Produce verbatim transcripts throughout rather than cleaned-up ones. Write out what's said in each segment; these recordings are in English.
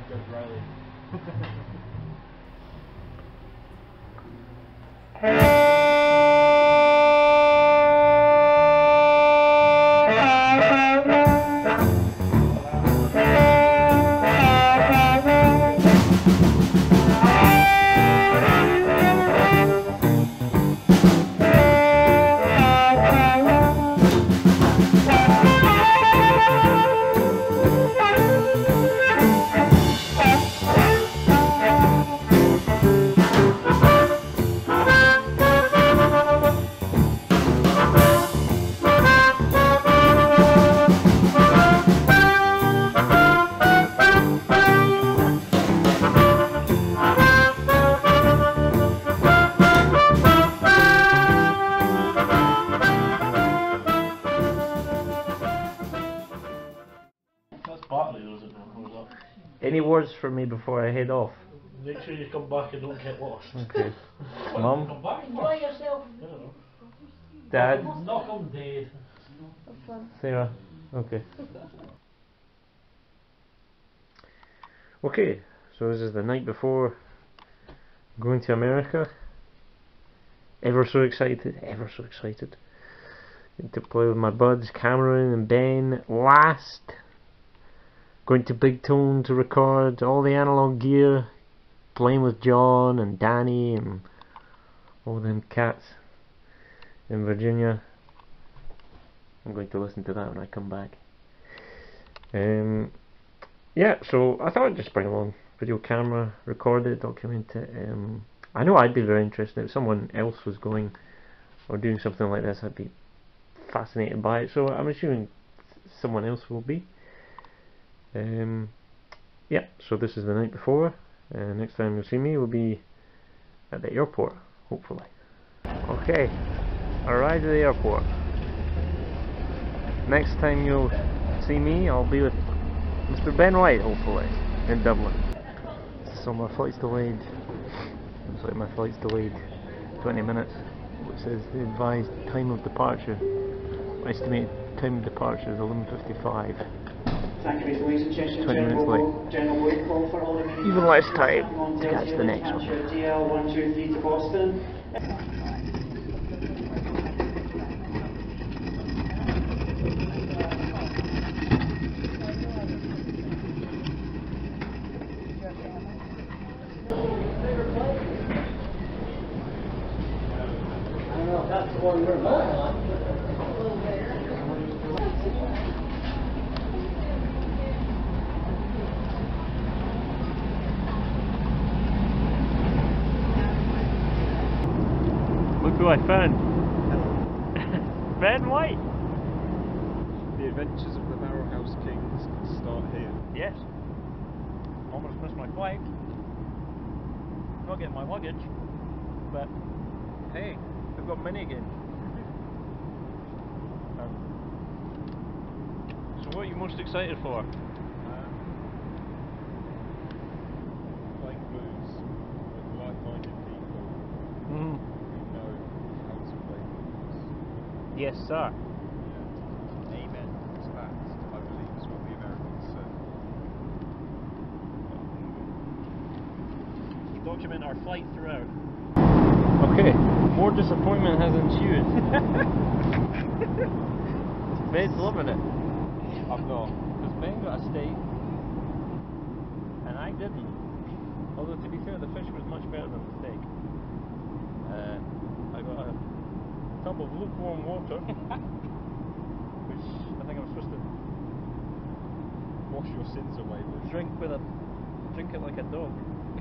Good Riley. Any words for me before I head off? Make sure you come back and don't get lost. Okay. Mum? Come back. Enjoy yourself. Dad? Knock on Dave. Sarah? Okay. Okay, so this is the night before going to America. Ever so excited, ever so excited. Going to play with my buds Cameron and Ben last. Going to Big Tone to record all the analog gear. Playing with John and Danny and all them cats in Virginia. I'm going to listen to that when I come back. Um, yeah, so I thought I'd just bring along video camera, record it, document it. Um, I know I'd be very interested if someone else was going or doing something like this. I'd be fascinated by it. So I'm assuming someone else will be. Um, yeah, so this is the night before. Uh, next time you'll see me will be at the airport, hopefully. Okay, arrived at the airport. Next time you'll see me, I'll be with Mister Ben White, hopefully, in Dublin. So my flight's delayed. Looks like my flight's delayed twenty minutes, which says the advised time of departure. Estimated time of departure is eleven fifty-five. twenty minutes late. Even less time to catch the next one. D L one two three to Boston. That's the one we're on. Look who I found. Ben White. The adventures of the Barrel House Kings start here. Yes. Almost missed my flight. Not getting my luggage, but hey, we've got minigun. Um, so what are you most excited for? Um, playing blues with like-minded people Mm. who know how to play blues. Yes, sir. Yeah. Amen. That, I believe, is what the Americans said. Document our flight throughout. Okay, more disappointment has ensued. Ben's loving it. I'm not. Because Ben got a steak, and I didn't. Although to be fair, the fish was much better than the steak. Uh, I got a tub of lukewarm water, which I think I'm supposed to Wash your sins away with. drink with a drink it like a dog.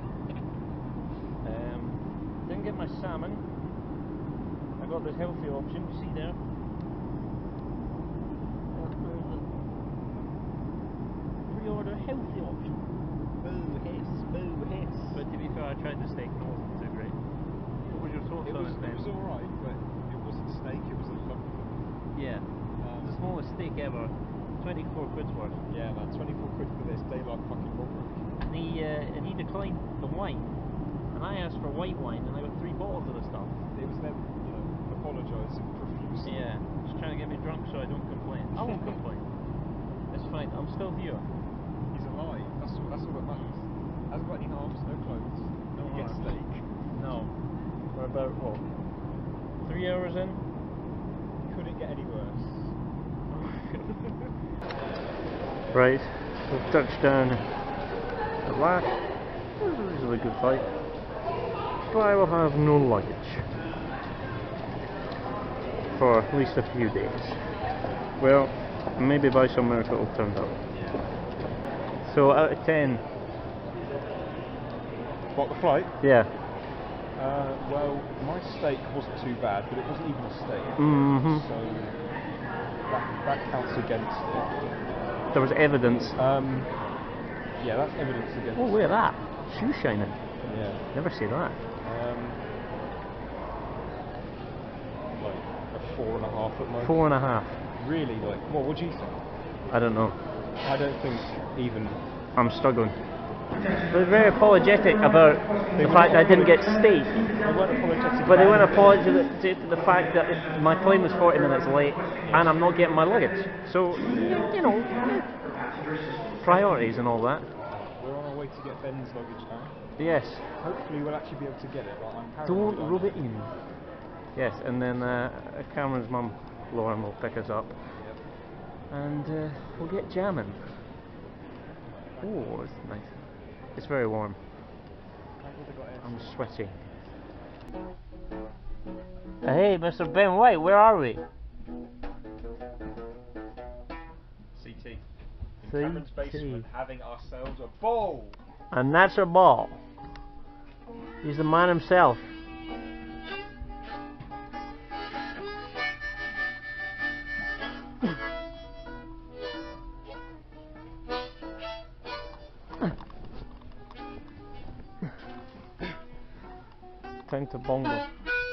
Um, didn't get my salmon. I got the healthy option. You see there. Pre-order healthy option. Boo hiss, boo hiss. But to be fair, I tried the steak and it wasn't too great. What was your thoughts It on was, it then? it was alright, but it wasn't steak, it was a lump. Yeah. Um, The smallest steak ever. twenty-four quid's worth. Yeah, man, twenty-four quid for this daylight fucking robbery. And he, uh, and he declined the wine. And I asked for white wine and I got three bottles of the stuff. It was them, you know, apologising profusely. Yeah, just trying to get me drunk so I don't complain. I won't complain. It's fine, I'm still here. He's alive, that's all, that's all that matters. tiny halves, no clothes. No you get steak. No. We're about what? Three hours in? Couldn't get any worse. Right, we've touched down at last. It was a reasonably good flight. But I will have no luggage for at least a few days. Well, maybe by some miracle it'll turn out. So out of ten, What, the flight? yeah. Uh, well, my steak wasn't too bad, but it wasn't even a steak. Mm-hmm. So that, that counts against it. There was evidence. Um, yeah, that's evidence against Oh, look at that. Shoe shining. Yeah. Never see that. Um, like a four and a half at most. Four and a half. Really, like, what would you think? I don't know. I don't think even. I'm struggling. They're very apologetic about the fact that I didn't get steak. They weren't apologetic. But they about weren't it. apologetic to the fact that my plane was forty minutes late and I'm not getting my luggage. So, you know, priorities and all that. We're on our way to get Ben's luggage now. Yes. Hopefully, we'll actually be able to get it. But I'm Don't paranoid. rub it in. Yes, and then uh, Cameron's mum, Lauren, will pick us up. Yep. And uh, we'll get jamming. Oh, it's nice. It's very warm. I'm sweaty. Hey, Mister Ben White, where are we? C T. In C T. Cameron's basement, having ourselves a ball. And that's a ball. He's the man himself. Time to bongo.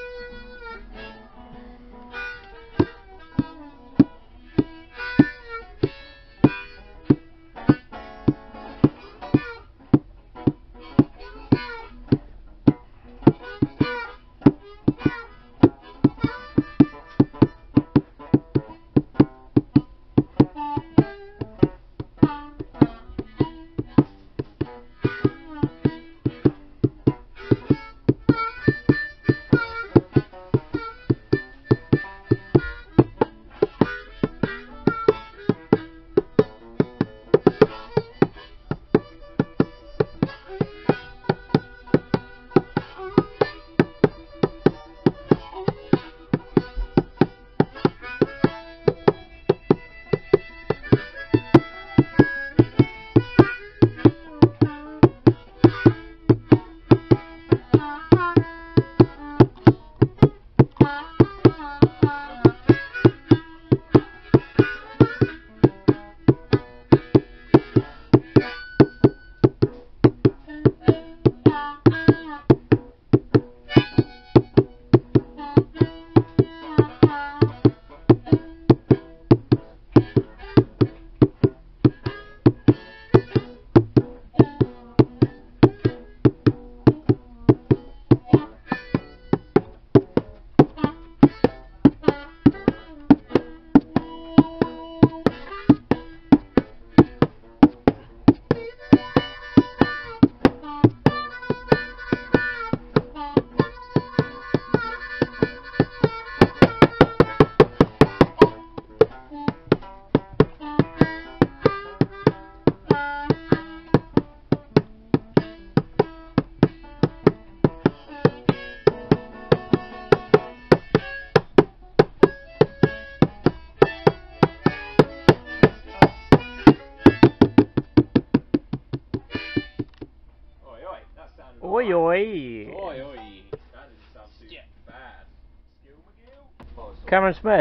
Oi oi! Oi, oi. That didn't sound too bad. Skill McGill? Cameron Smith,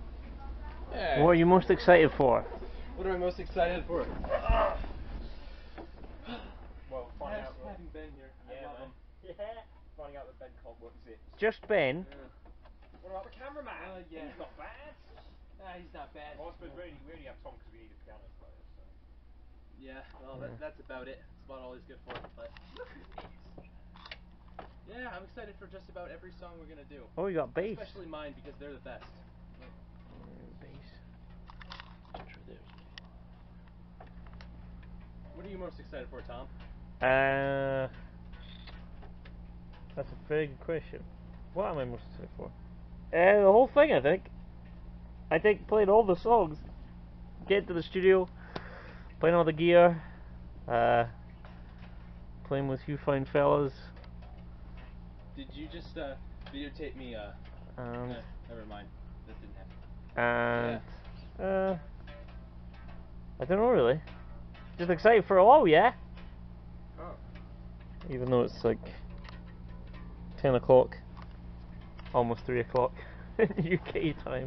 Yeah. what are you most excited for? What am I most excited for? Well, find out. that- having been here. I Yeah, love man. him. Yeah. Finding out that Ben can't work zip. Just Ben? What about the cameraman? Uh, yeah. He's not bad. Ah, he's not bad. Well, I suppose we only, we only have Tom because we need a piano player. So. Yeah, well, that, that's about it. That's about all he's good for. But yeah, I'm excited for just about every song we're gonna do. Oh, you got bass. Especially mine because they're the best. What are you most excited for, Tom? Uh, that's a very good question. What am I most excited for? Uh, the whole thing, I think. I think playing all the songs, getting to the studio, playing all the gear, uh, playing with you fine fellas. Did you just uh, videotape me? Uh, Um, eh, never mind. That didn't happen. and uh, I don't know really. Just excited for a while, yeah. Oh. Even though it's like ten o'clock, almost three o'clock U K time.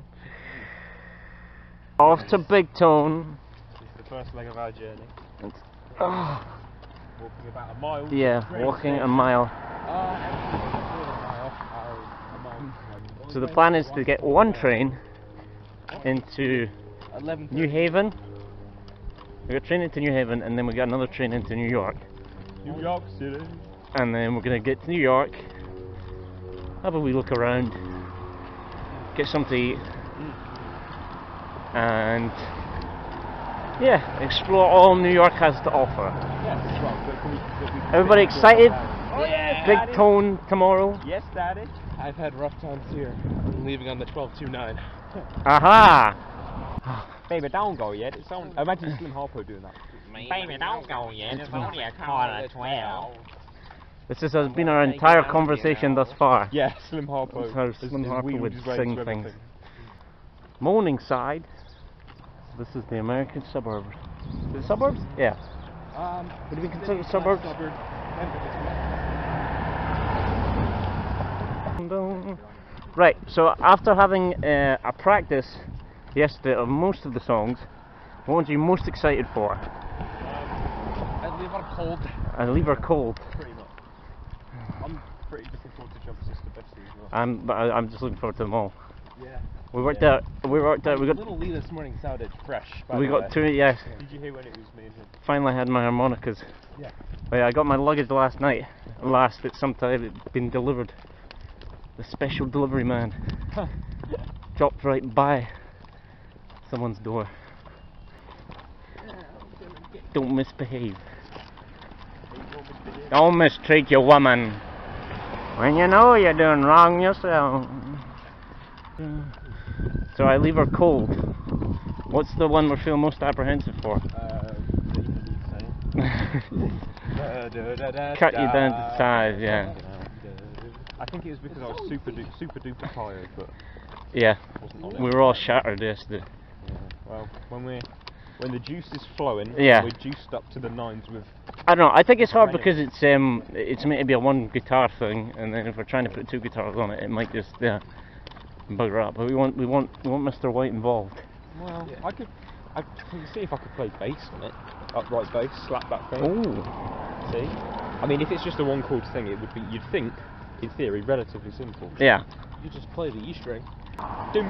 Off to Big Tone. This is the first leg of our journey. Oh, Walking about a mile. yeah, walking a mile. So the plan is to get one train into New Haven. We got a train into New Haven, and then we got another train into New York. New York City. And then we're gonna get to New York, have a wee look around, get something to eat, and yeah, explore all New York has to offer. Yes, well, but can we, can we Everybody excited? Oh, yeah, Big Daddy. Tone tomorrow. Yes, Daddy. I've had rough times here. I'm leaving on the twelve two nine. Aha! Baby, don't go yet. It's only. Imagine Slim Harpo doing that. Baby, don't go yet. It's only a quarter to twelve. This has uh, been our entire conversation thus far. Yeah, Slim Harpo. That's how has- Slim has Harpo wheeled would his way sing through things. everything. Morningside. This is the American suburbs. The suburbs? Yeah. Um, Would we consider suburbs? Right, so after having uh, a practice yesterday of most of the songs, what are you most excited for? I leave on cold. I leave her cold. Pretty much. I'm pretty looking forward to Jump Sister Bessie as well. I'm, but I, I'm just looking forward to them all. Yeah. We worked Yeah. out. We worked out. We got. Little Lee this morning sounded fresh. By We the got way. two. Yes. Did you hear when it was me and him? Finally had my harmonicas. Yeah. Oh, yeah, I got my luggage last night. Last, it sometime it been delivered. The special delivery man dropped right by someone's door. Don't misbehave. Don't mistreat your woman when you know you're doing wrong yourself. So I leave her cold. What's the one we're feeling most apprehensive for? Uh, Cut you down to size, yeah. I think it was because I was super du super duper tired, but Yeah, wasn't on it. we were all shattered yesterday. Yeah. Well, when we when the juice is flowing, Yeah. we're juiced up to the nines with. I don't know. I think it's hard because it's um it's meant to be a one guitar thing, and then if we're trying to put two guitars on it, it might just uh, bugger up. But we want we want we want Mister White involved. Well, I could I could see if I could play bass on it, upright bass, slap back thing. Ooh. See, I mean, if it's just a one chord thing, it would be you'd think, in theory, relatively simple. Yeah. You just play the E string. Dum.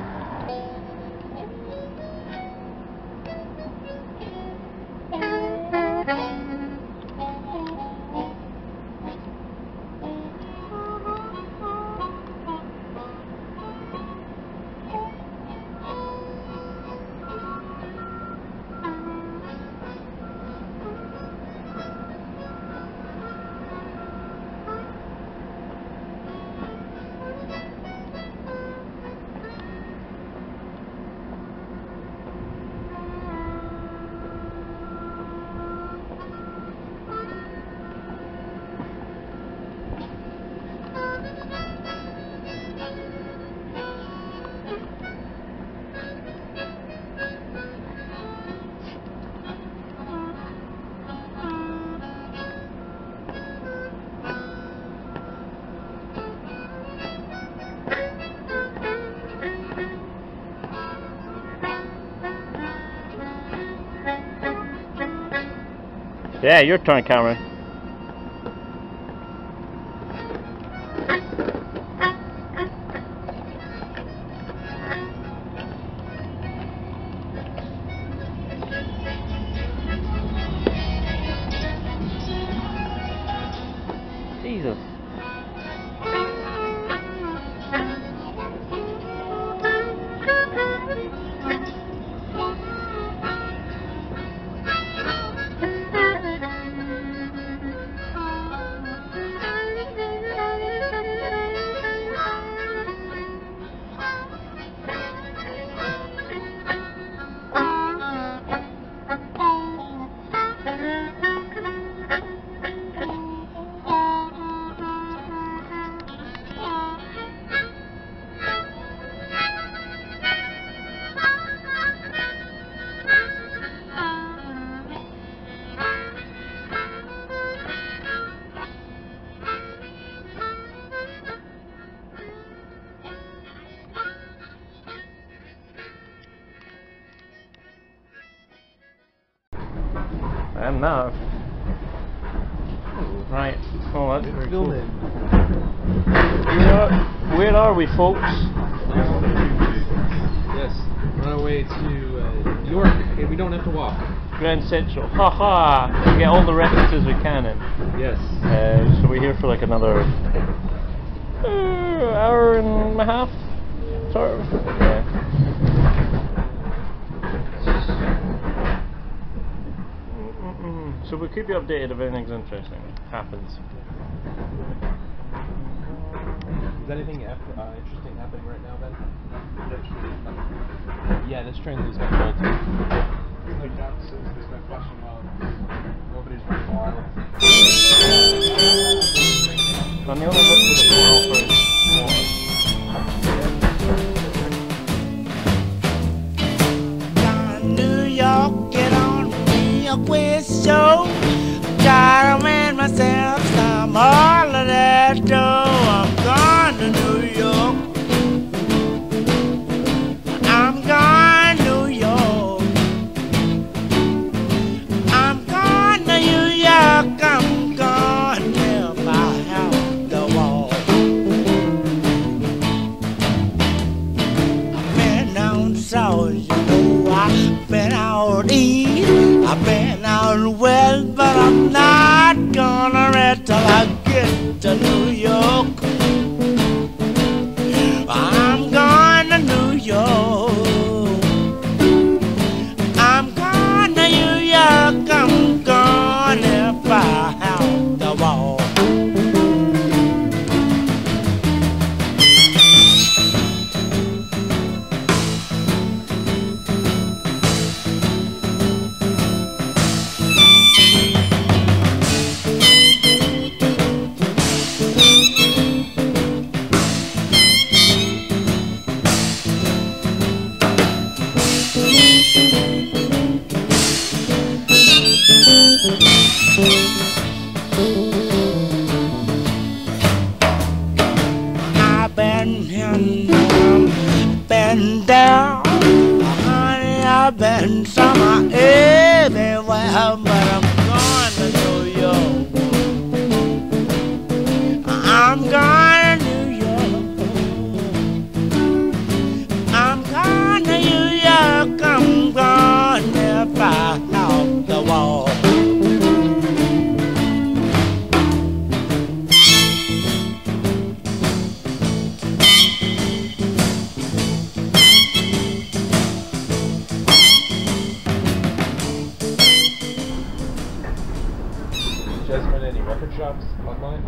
Yeah, your turn, Cameron. Jesus. done that. Right. Oh, that's very cool. Where are, where are we, folks? Yes, we're on our way to uh, York, and we don't have to walk. Grand Central. Ha ha! We get all the references we can in. Yes. Uh, so we're here for like another uh, hour and a half, sort of. Yeah. Mm-mm-mm. So we'll keep you updated if anything's interesting happens. Is anything uh, interesting happening right now, Ben? Yeah, this train leaves by twelve. Like that, so there's no question while nobody's running wild. I'm the only look for the tomorrow for New York, get on me a quiz show. Gotta win myself some holiday dough. I'm going to New York. I'm going to New York. I'm going to New York. I'm going to my house the wall. I've been down south, you know. I've been out east. I've been out west, but I'm not gonna rest till I get to New York. I'm going to New York. I'm going to New York. I'm going to buy out the wall. I've been here, been down, honey, I've been summer everywhere, but I'm going to New York. I'm going to New York. I'm going to New York. I'm going to buy out the wall. You guys find any record shops online?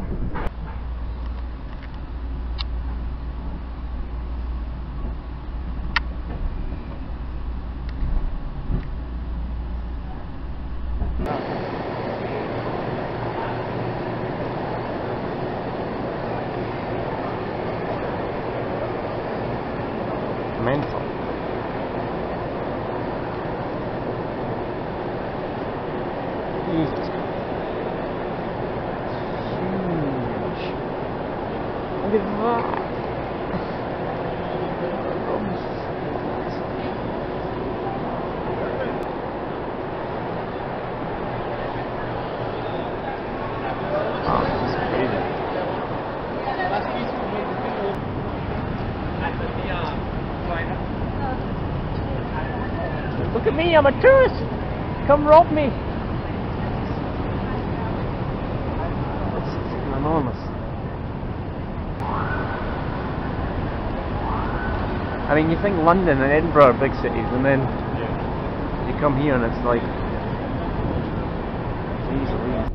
mental. Jesus. Huge. Look at that. Look at me, I'm a tourist! Come rob me! It's enormous. I mean, you think London and Edinburgh are big cities, and then yeah. you come here and it's like... Jeez Louise.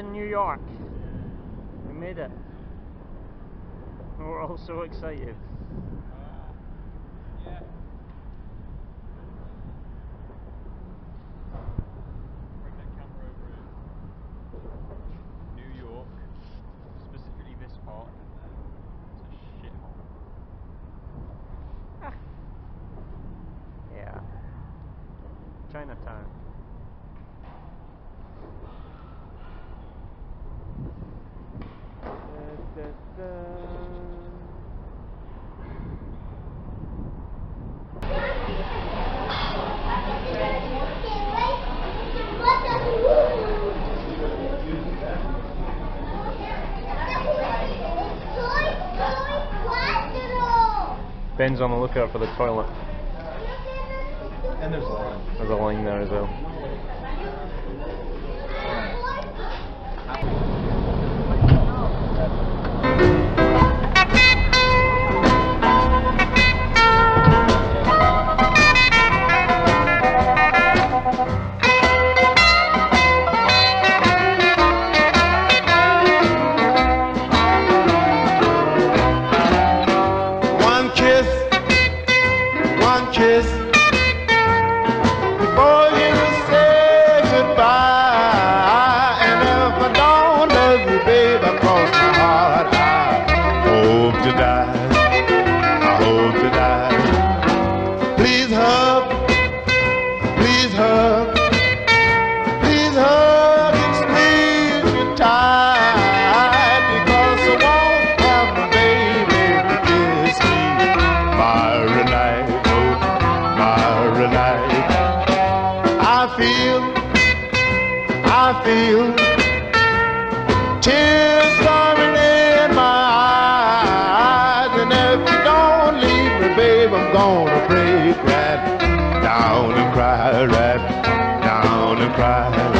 in New York. We made it. We're all so excited. Yeah. Bring that camera over here. New York, specifically this part. It's a shithole. Yeah. Chinatown. Da, da, da. Ben's on the lookout for the toilet. And there's a line. There's a line there as well. One kiss, one kiss, before you say goodbye. And if I don't love you, babe, across my heart, I hope to die. I hope to die. Please hug, please hug, please hug and squeeze me tight, because I won't have my baby to kiss me. Myra night, oh, Myra night. I feel, I feel tears coming in my eyes. And if you don't leave me, babe, I'm gonna break right down and cry, right down and cry.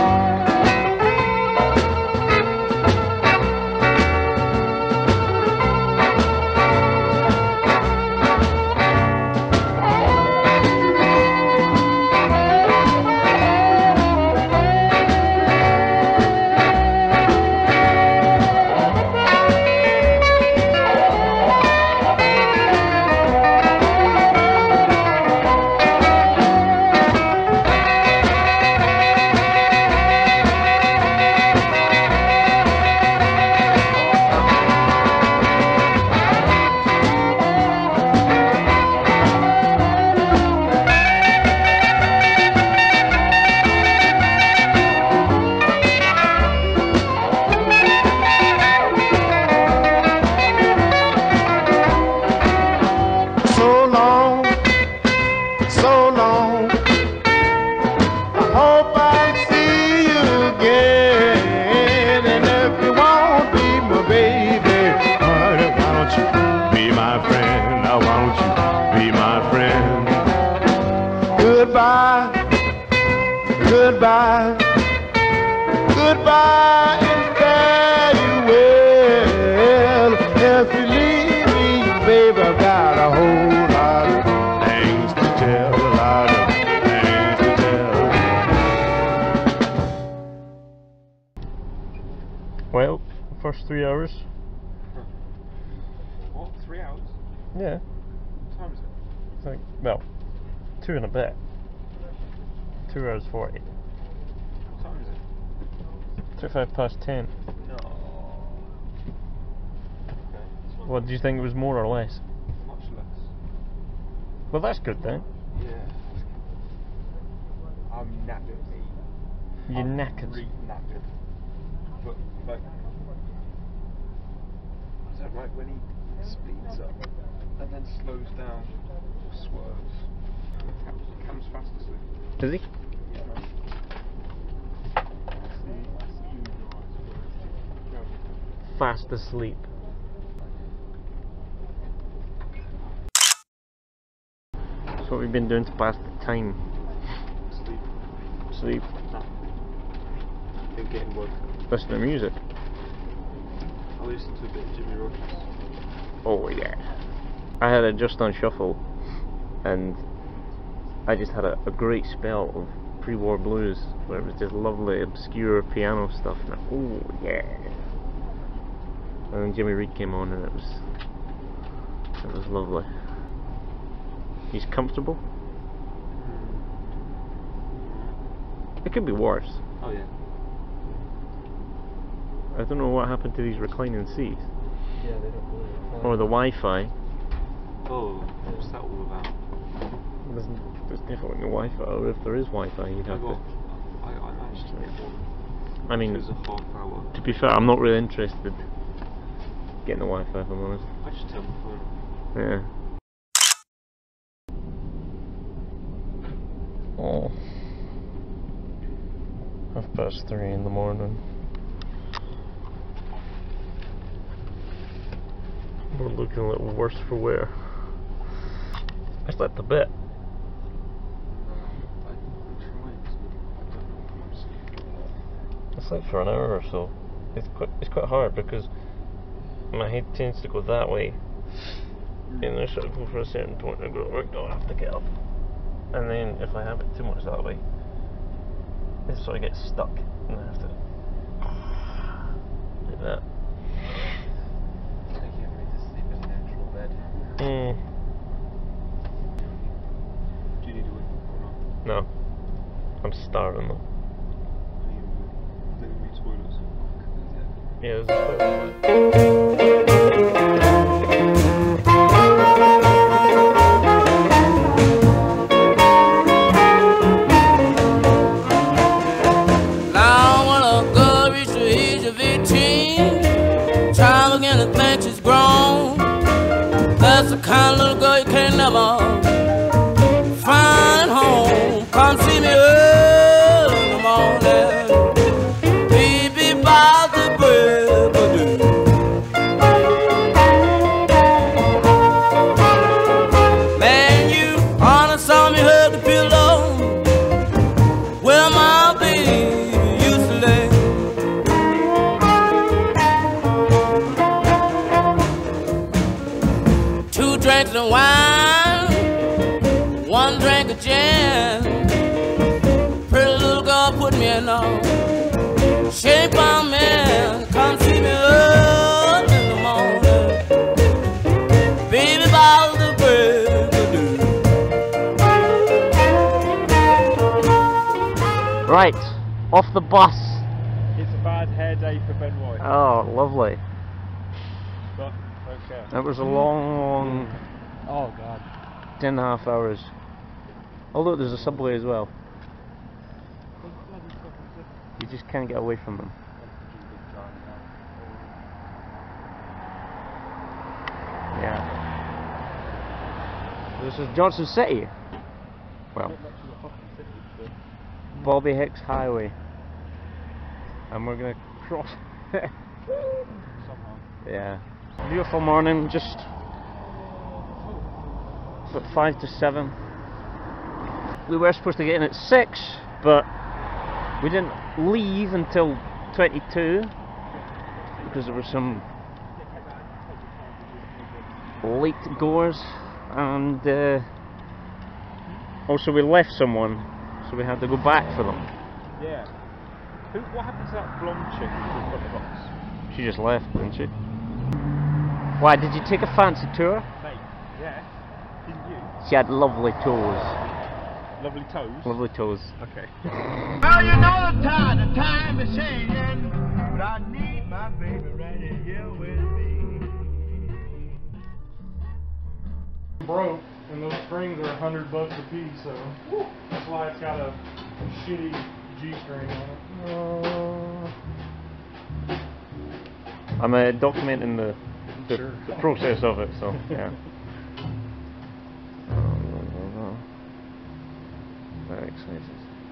So long, so long, I hope I'll see you again. And if you won't be my baby, honey, why don't you be my friend? I want you be my friend. Goodbye, goodbye, goodbye, and fare you well. If you leave me, baby, I've got a whole lot of things to tell, a lot of things to tell. Well, first three hours. What? Three hours? Yeah. What time is it? It's like, well, two and a bit. Two hours forty. What time is it? Thirty-five past ten. No. Okay. It's not What do you think it was, more or less? much less. Well, that's good then. Yeah. I'm knackered, mate. You're I'm knackered. really knackered. But, like, is that right when he speeds up and then slows down or swerves? Cam, Cam's fast asleep. Is he? Yeah, man. Fast asleep. That's what we've been doing to pass the time. Sleep. Sleep. Been getting work. Listen to music. I listened to a bit of Jimmy Rogers. Oh yeah. I had it just on shuffle, and I just had a, a great spell of pre-war blues, where it was just lovely, obscure piano stuff. And I, oh yeah. And then Jimmy Reed came on, and it was it was lovely. He's comfortable. It could be worse. Oh yeah. I don't know what happened to these reclining seats. Yeah, they don't really. Or the Wi-Fi. Oh, what's that all about? There's, there's definitely no Wi-Fi, or if there is Wi-Fi, you'd I have got. to. I, I managed to get one. I mean, It was a half hour. to be fair, I'm not really interested getting the Wi-Fi, if I'm honest. I just turned my phone. Yeah. Oh. Half past three in the morning. We're looking a little worse for wear. I slept a bit. I slept for an hour or so. It's quite it's quite hard because my head tends to go that way. And then I sort of go for a certain point and I go, right, no, I have to get up. And then if I have it too much that way, it sort of gets stuck and I have to like that. I can't wait to sleep in an actual bed. Mm. Do you need to wake up or not? No. I'm starving though. Are you living in toilets? Yeah, there's a toilet. Now when a girl reaches the age of eighteen, child again to think she's grown. That's the kind of little girl you can never find home. Come see me early in the morning, baby, by the break of day. Man, you honest saw me hug the pillow where my baby used to lay. Two drinks of wine, one drink of gin. Pretty little girl put me in a shape I'm in. Come see me early in the morning, baby, by the break of day. Right, off the bus. It's a bad hair day for Ben White. Oh, lovely. But, okay. That was a long, long Oh god. ten and a half hours. Although there's a subway as well. You just can't get away from them. Yeah. This is Johnson City. Well, Bobby Hicks Highway. And we're gonna cross. Yeah. Beautiful morning, just about five to seven. We were supposed to get in at six, but we didn't leave until twenty-two because there were some late goers, and uh, also we left someone, so we had to go back for them. Yeah. Who, what happened to that blonde chick who got the box? She just left, didn't she? Why, did you take a fancy tour? Mate, yeah. Didn't you? She had lovely toes. Lovely toes? Lovely toes. Okay. Well, you know the time, the time is changing, but I need my baby right here with me. Broke, and those springs are a hundred bucks a piece, so that's why it's got a shitty G-string on it. I'm uh, documenting the the, Sure. the process of it, so yeah. Very excited.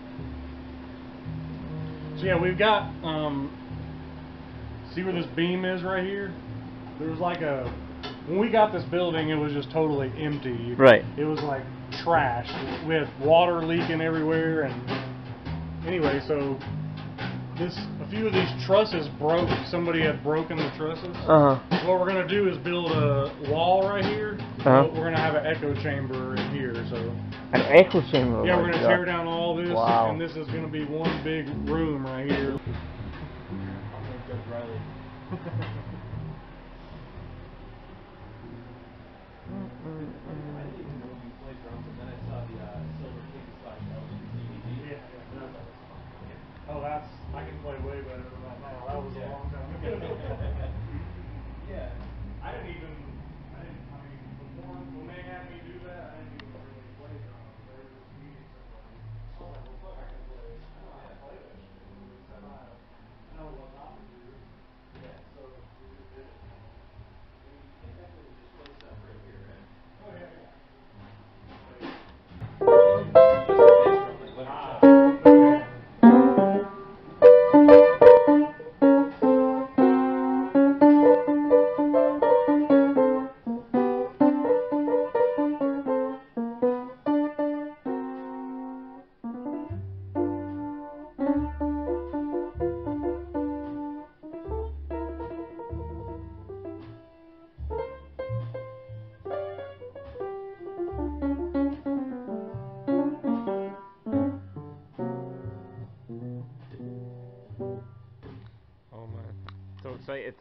So yeah, we've got, um, see where this beam is right here? There was like a, when we got this building, it was just totally empty. Right. It was like trash. We had water leaking everywhere, and anyway, so this, a few of these trusses broke. Somebody had broken the trusses. Uh huh. What we're going to do is build a wall right here Uh-huh. We're gonna have an echo chamber in here, so. An echo chamber. Yeah, oh we're my gonna God. tear down all this, Wow. and this is gonna be one big room right here. Oh, that's, I can play way better than that now. That was a long time ago. Yeah, I didn't even, I didn't, I mean, before, when they had me do that, I didn't even really play drums. They were just meeting somebody. I was like, well, fuck, I can play. I know how to play that shit. I know what not to do. Yeah, so we just did it. You can definitely just play stuff right here, right? Oh, yeah, yeah. Oh man, so excited.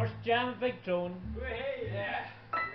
First jam, big tone. Yeah.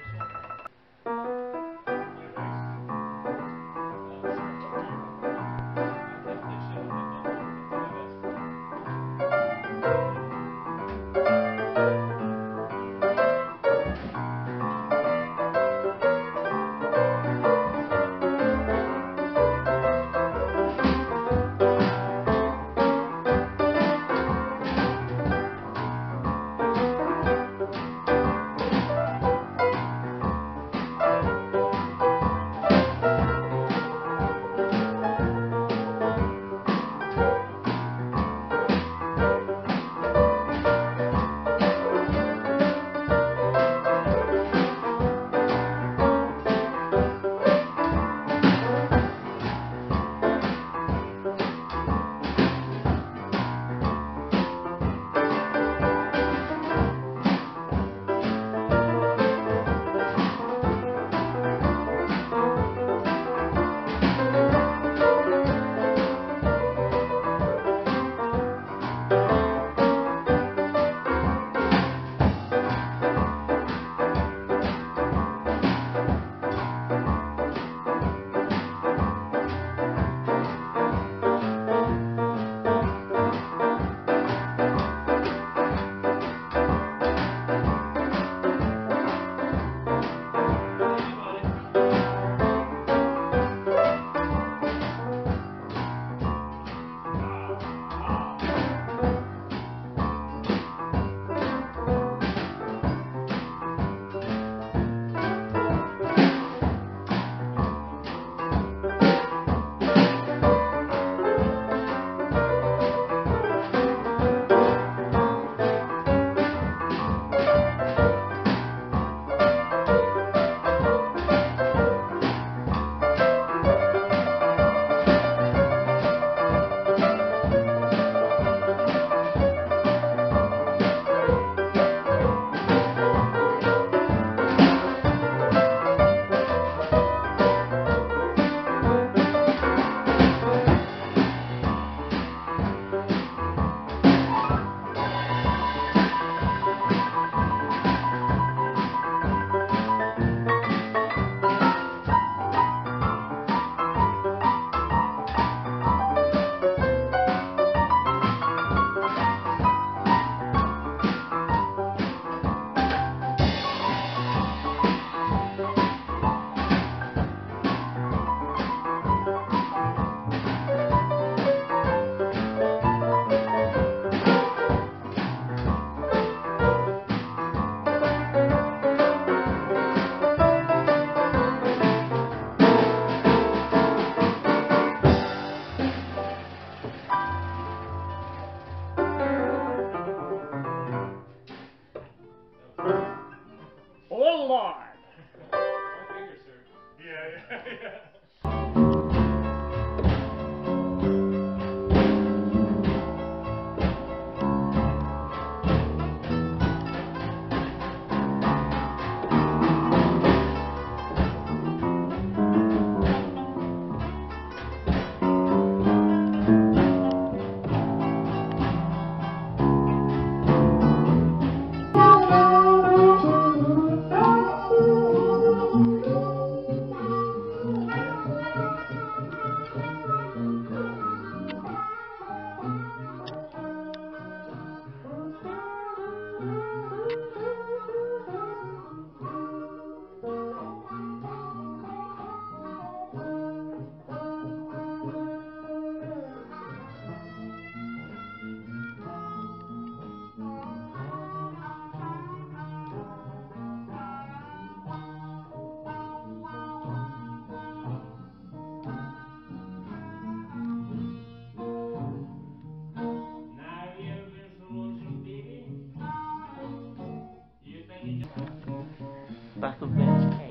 Back of Ben's head.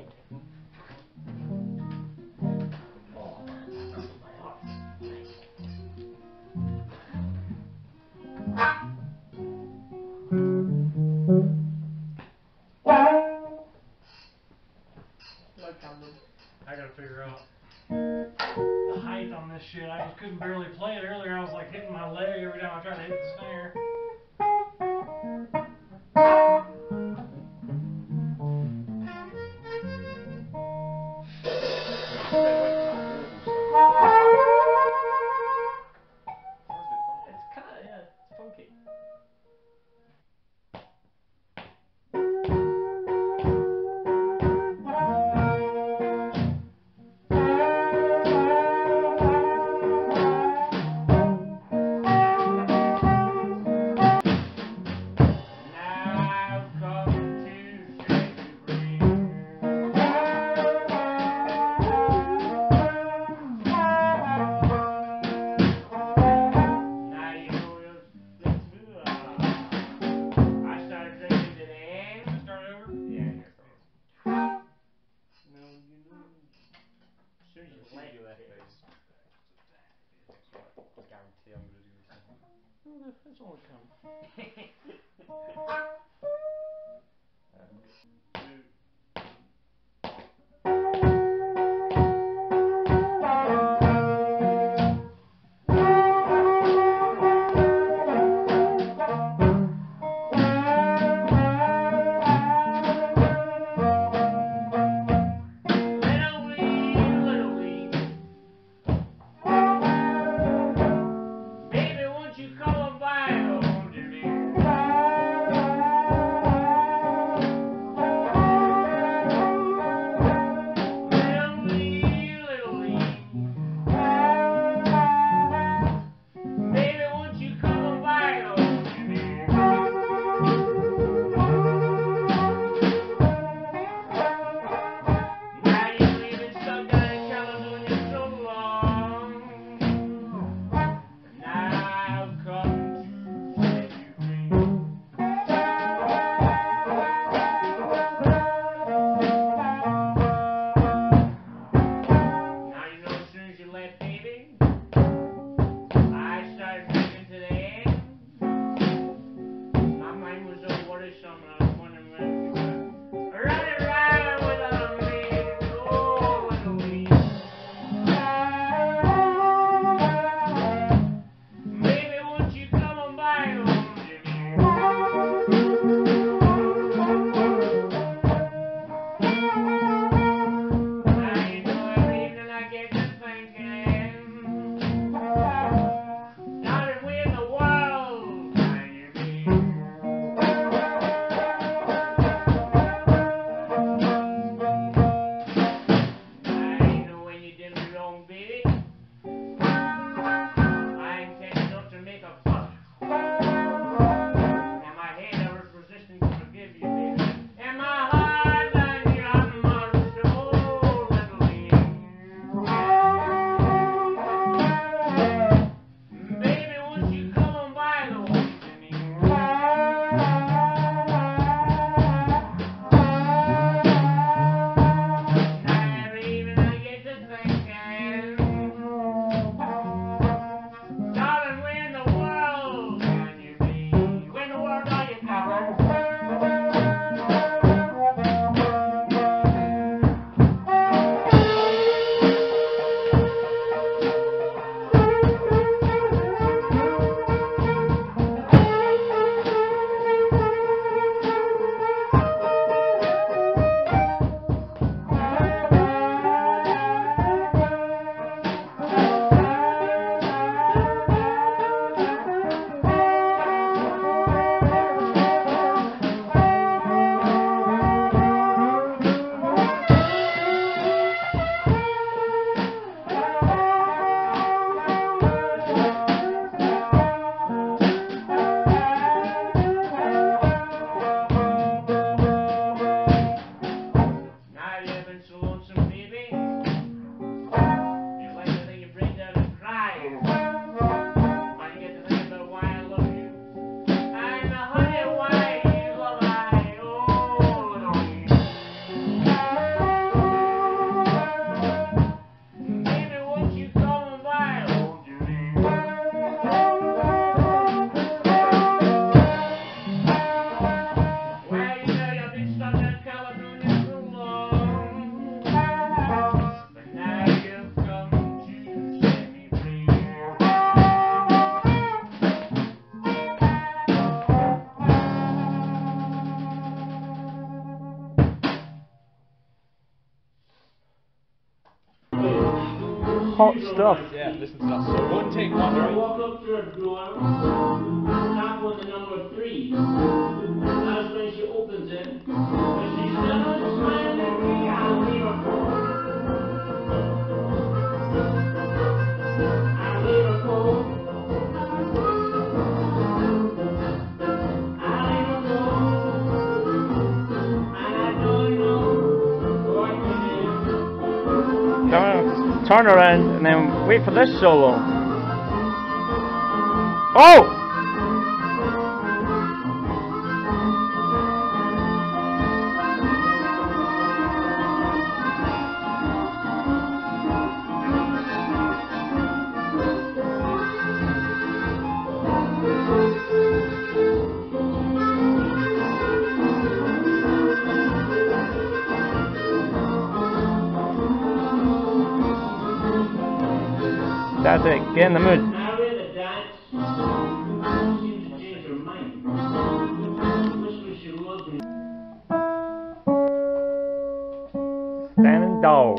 I gotta figure out the height on this shit. I just couldn't barely play it earlier. I was like hitting my leg every time I tried to hit the snare. hot stuff. Yeah, listen to that song. One take one, Walk up to her door, knock on the number three. That's when she opens it. When she's done smiling at me, I'll leave her phone. I'll leave her phone. I'll leave her phone. And I don't know what to do. Turn around and then wait for this solo. Oh! That's it, get in the mood. Now we're the dance. She seemed to change her mind. Which was she loved. Standing dog.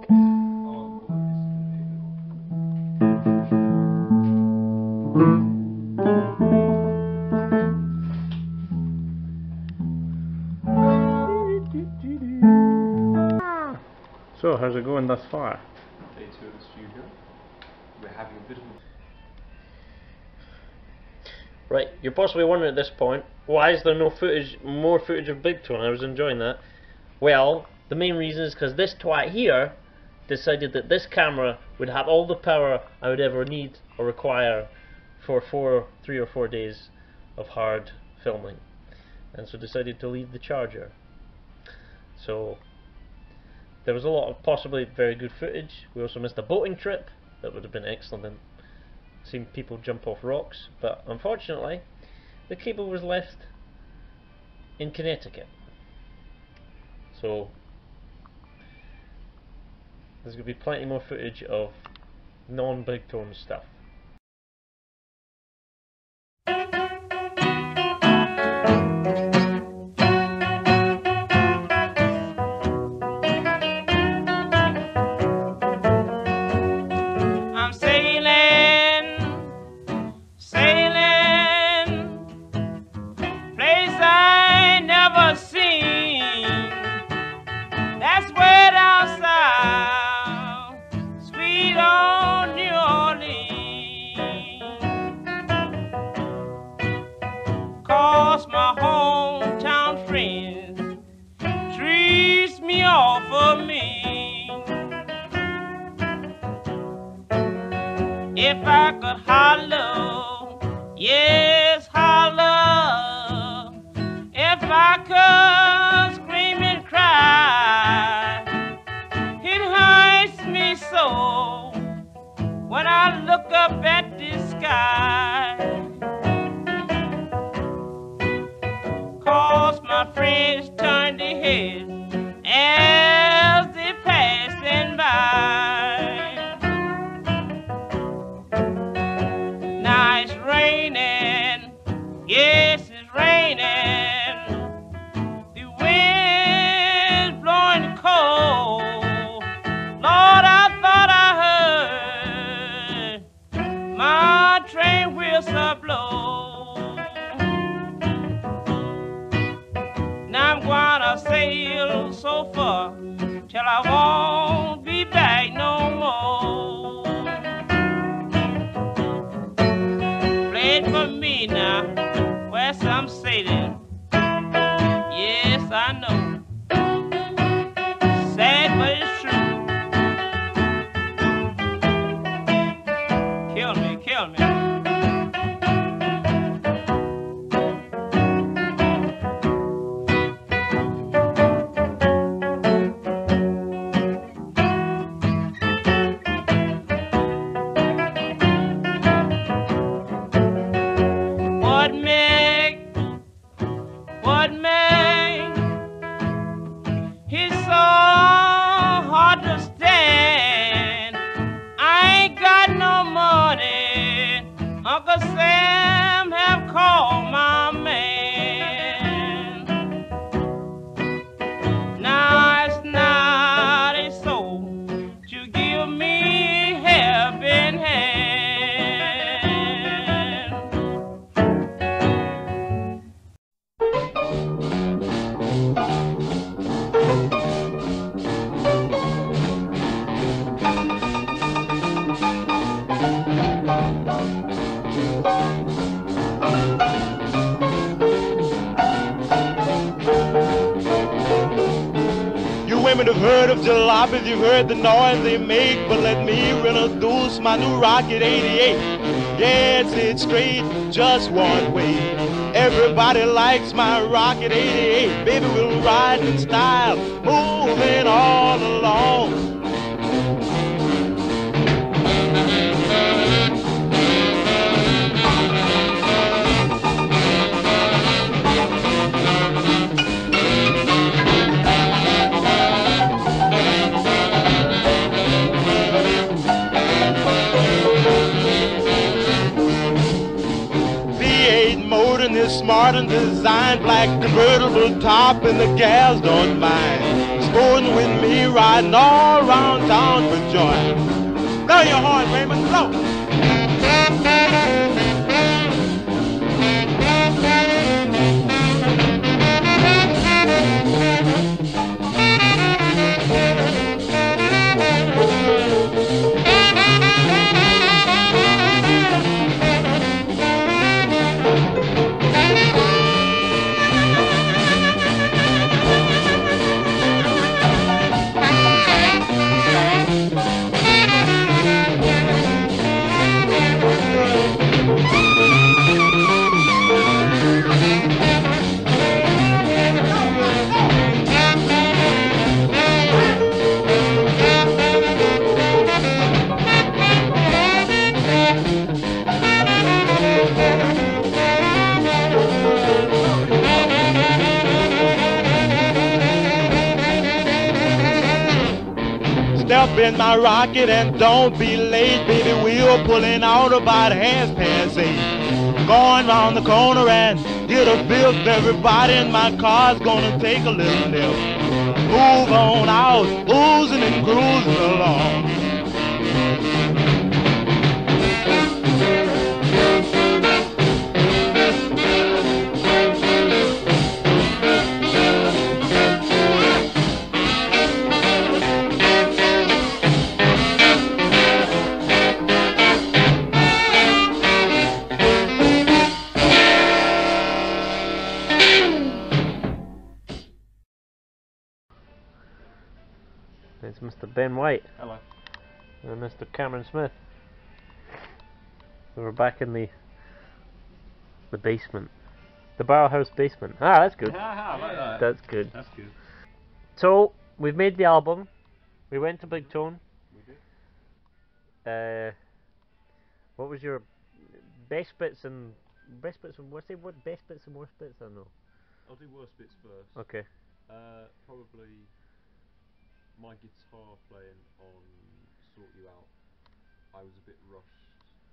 So, how's it going thus far? Day two of the studio. We're having a bit of a Right, you're possibly wondering at this point, why is there no footage, more footage of Big Tone? I was enjoying that. Well, the main reason is because this twat here decided that this camera would have all the power I would ever need or require for four, three or four days of hard filming, and so decided to leave the charger. So there was a lot of possibly very good footage. We also missed a boating trip that would have been excellent and seen people jump off rocks, but unfortunately the cable was left in Connecticut. So there's going to be plenty more footage of non-Big Tone stuff. I'm sailing, sailing, place I never seen. That's way down south, sweet old New Orleans. 'Cause my hometown friends treats me awful mean. If I could holler, yes, holler. If I could scream and cry, it hurts me so when I look up at the sky. 'Cause my friends turn their heads as they passing by. Now it's raining, yes, it's raining. The wind's blowing cold. Lord, I thought I heard my train whistle blow. Now I'm gonna sail so far till I won't be back no more. Play it for me now, where some sailing. Yes, I know. Sad, but it's true. Kill me, kill me. women have heard of jalopies, you've heard the noise they make, but let me introduce my new Rocket eighty-eight. Yeah, it's it straight, just one way. Everybody likes my Rocket eighty-eight. Baby, we'll ride in style, moving all along. And this smart and designed, black convertible top, and the gals don't mind sporting with me, riding all around town for joy. Blow your horn, Raymond, blow. Step in my Rocket and don't be late, baby. We're pulling out about half past eight. Going round the corner and get a fifth. Everybody in my car's gonna take a little nip. Move on out, oozing and cruising along. It's Mister Ben White. Hello. And Mister Cameron Smith. So we're back in the the basement. The Barrel House basement. Ah, that's good. I like that. That's good. That's good. So, we've made the album. We went to Big Tone. We did. Uh, what was your best bits and best bits and what's it? What best bits and worst bits? I don't know. I'll do worst bits first. Okay. Uh, probably my guitar playing on Sort You Out. I was a bit rushed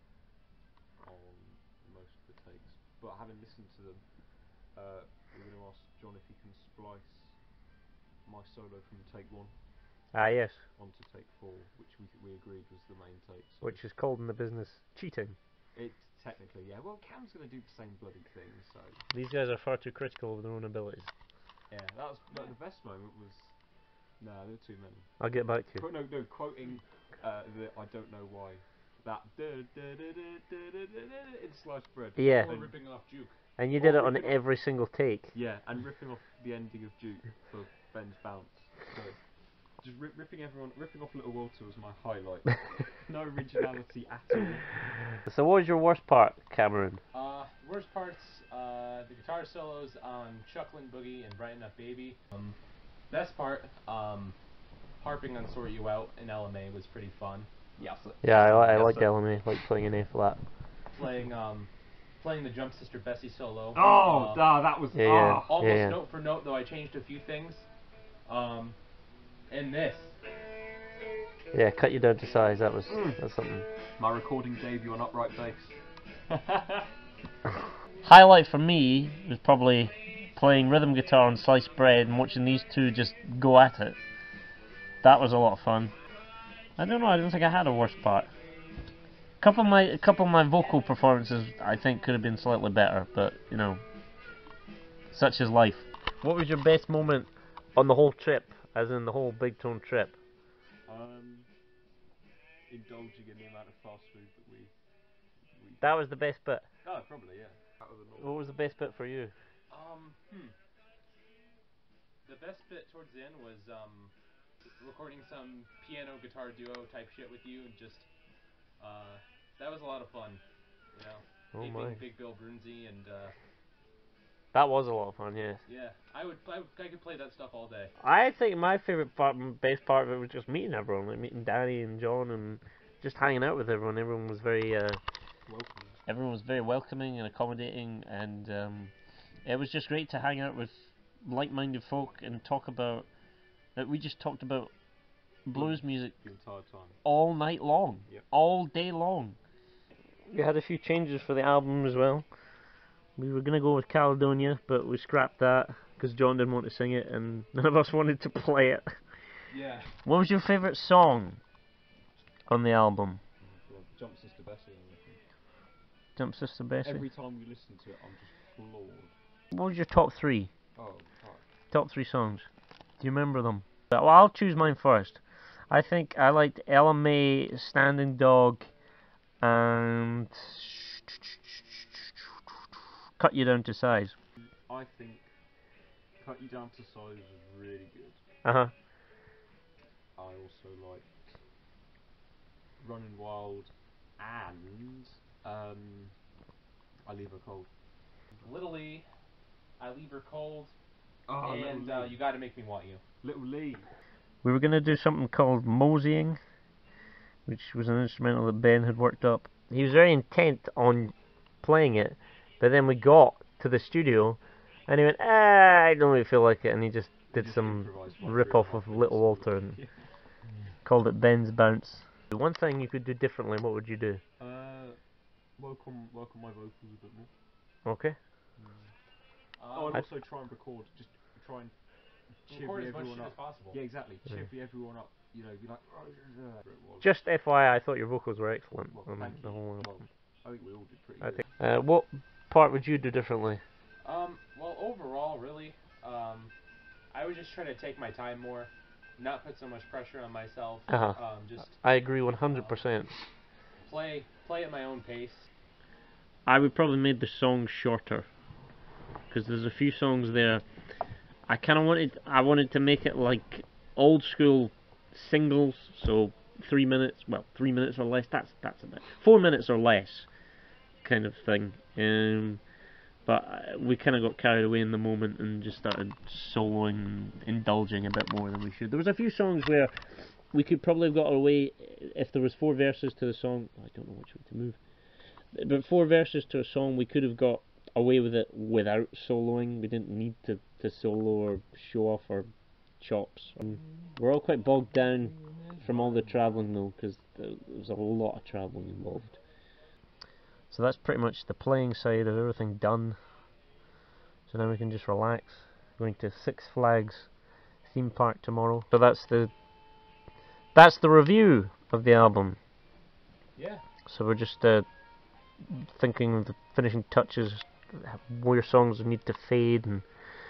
on most of the takes, but having listened to them, uh, we're going to ask John if he can splice my solo from take one Ah, yes. onto take four, which we we agreed was the main take. So Which is called in the business cheating. it technically, yeah. Well, Cam's going to do the same bloody thing, so These guys are far too critical of their own abilities. yeah. That was but the best moment was. No, there were too many. I'll get back to you. Qu no, no, quoting uh, the I don't know why. That da, da, da, da, da, da, da, da, in Sliced Bread. Yeah. And ripping off Duke. And you did Or it on ripping every single take. Yeah, and ripping off the ending of Duke for Ben's bounce. So just rip, ripping everyone, ripping off Little Walter was my highlight. No originality at all. So what was your worst part, Cameron? Uh, worst parts, uh, the guitar solos on Chucklin' Boogie and Brighten Up Baby. Um, best part, um, harping on Sort You Out in L M A was pretty fun. Yeah. Yeah, I, li I Yes, like sir. L M A, like playing an A flat. Playing, um, playing the Jump Sister Bessie solo. Oh, uh, ah, that was Yeah, ah. yeah. almost yeah. note for note, though I changed a few things. Um, and this. Yeah, cut you down to size. That was Mm. that's something. My recording debut on upright bass. Highlight for me was probably playing rhythm guitar on Sliced Bread and watching these two just go at it. That was a lot of fun. I don't know. I don't think I had a worst part. A couple of my a couple of my vocal performances I think could have been slightly better, but you know, such is life. What was your best moment on the whole trip, as in the whole Big Tone trip? Um, indulging in the amount of fast food that we. we That was the best bit. oh, probably yeah. That was the What was the best bit for you? Um, hmm. The best bit towards the end was, um, recording some piano guitar duo type shit with you, and just uh, that was a lot of fun. You know, Oh aping my. Big Bill Brunsey, and uh, That was a lot of fun, yes. yeah, I would, I would, I could play that stuff all day. I think my favourite part, best part of it was just meeting everyone, like meeting Danny and John and just hanging out with everyone. Everyone was very, uh, Welcome. everyone was very welcoming and accommodating, and um, it was just great to hang out with like-minded folk and talk about. That we just talked about blues music The entire time. all night long, Yep. all day long. We had a few changes for the album as well. We were gonna go with Caledonia, but we scrapped that because John didn't want to sing it, and none of us wanted to play it. Yeah. What was your favourite song on the album? Well, Jump Sister Bessie. Jump Sister Bessie. Every time we listen to it, I'm just floored. What was your top three? Oh, fuck. Top three songs. Do you remember them? Well, I'll choose mine first. I think I liked Ella May, Standing Dog, and Cut You Down to Size. I think Cut You Down to Size was really good. Uh huh. I also liked Running Wild and um, I Leave Her Cold. Little Lee, I Leave Her Cold, Oh, and Little uh, Lee. You Gotta Make Me Want You. Little Lee. We were gonna do something called moseying, which was an instrumental that Ben had worked up. He was very intent on playing it, but then we got to the studio, and he went, ah, I don't really feel like it, and he just did just some improvised one rip three off and a of half Little minutes. Walter and Yeah. called it Ben's Bounce. One thing you could do differently, what would you do? Uh, work on work on my vocals a bit more. Okay. Oh, and I- also try and record. Just try and Record chivvy as much everyone shit up. as possible. Yeah, exactly. Yeah. Chivvy everyone up. You know, be like. Whatever it was. Just F Y I, I thought your vocals were excellent Well, on thank the you. whole Well, album. I think we all did pretty I good. think. Uh, what part would you do differently? Um, well, overall, really, um, I would just try to take my time more, not put so much pressure on myself. Uh-huh. Um, just I agree one hundred percent. play, play at my own pace. I would probably make the songs shorter, because there's a few songs there. I kind of wanted, I wanted to make it like old school singles, so three minutes, well, three minutes or less. That's that's a bit four minutes or less, kind of thing. Um, but uh, we kind of got carried away in the moment and just started soloing, and indulging a bit more than we should. There was a few songs where we could probably have got away if there was four verses to the song. I don't know which way to move. But four verses to a song, we could have got away with it without soloing. We didn't need to, to solo or show off our chops. Um, we're all quite bogged down from all the travelling though, because there was a whole lot of travelling involved. So that's pretty much the playing side of everything done. So now we can just relax. Going to Six Flags theme park tomorrow. So that's the that's the review of the album. Yeah. So we're just uh, thinking of the finishing touches, where songs need to fade, and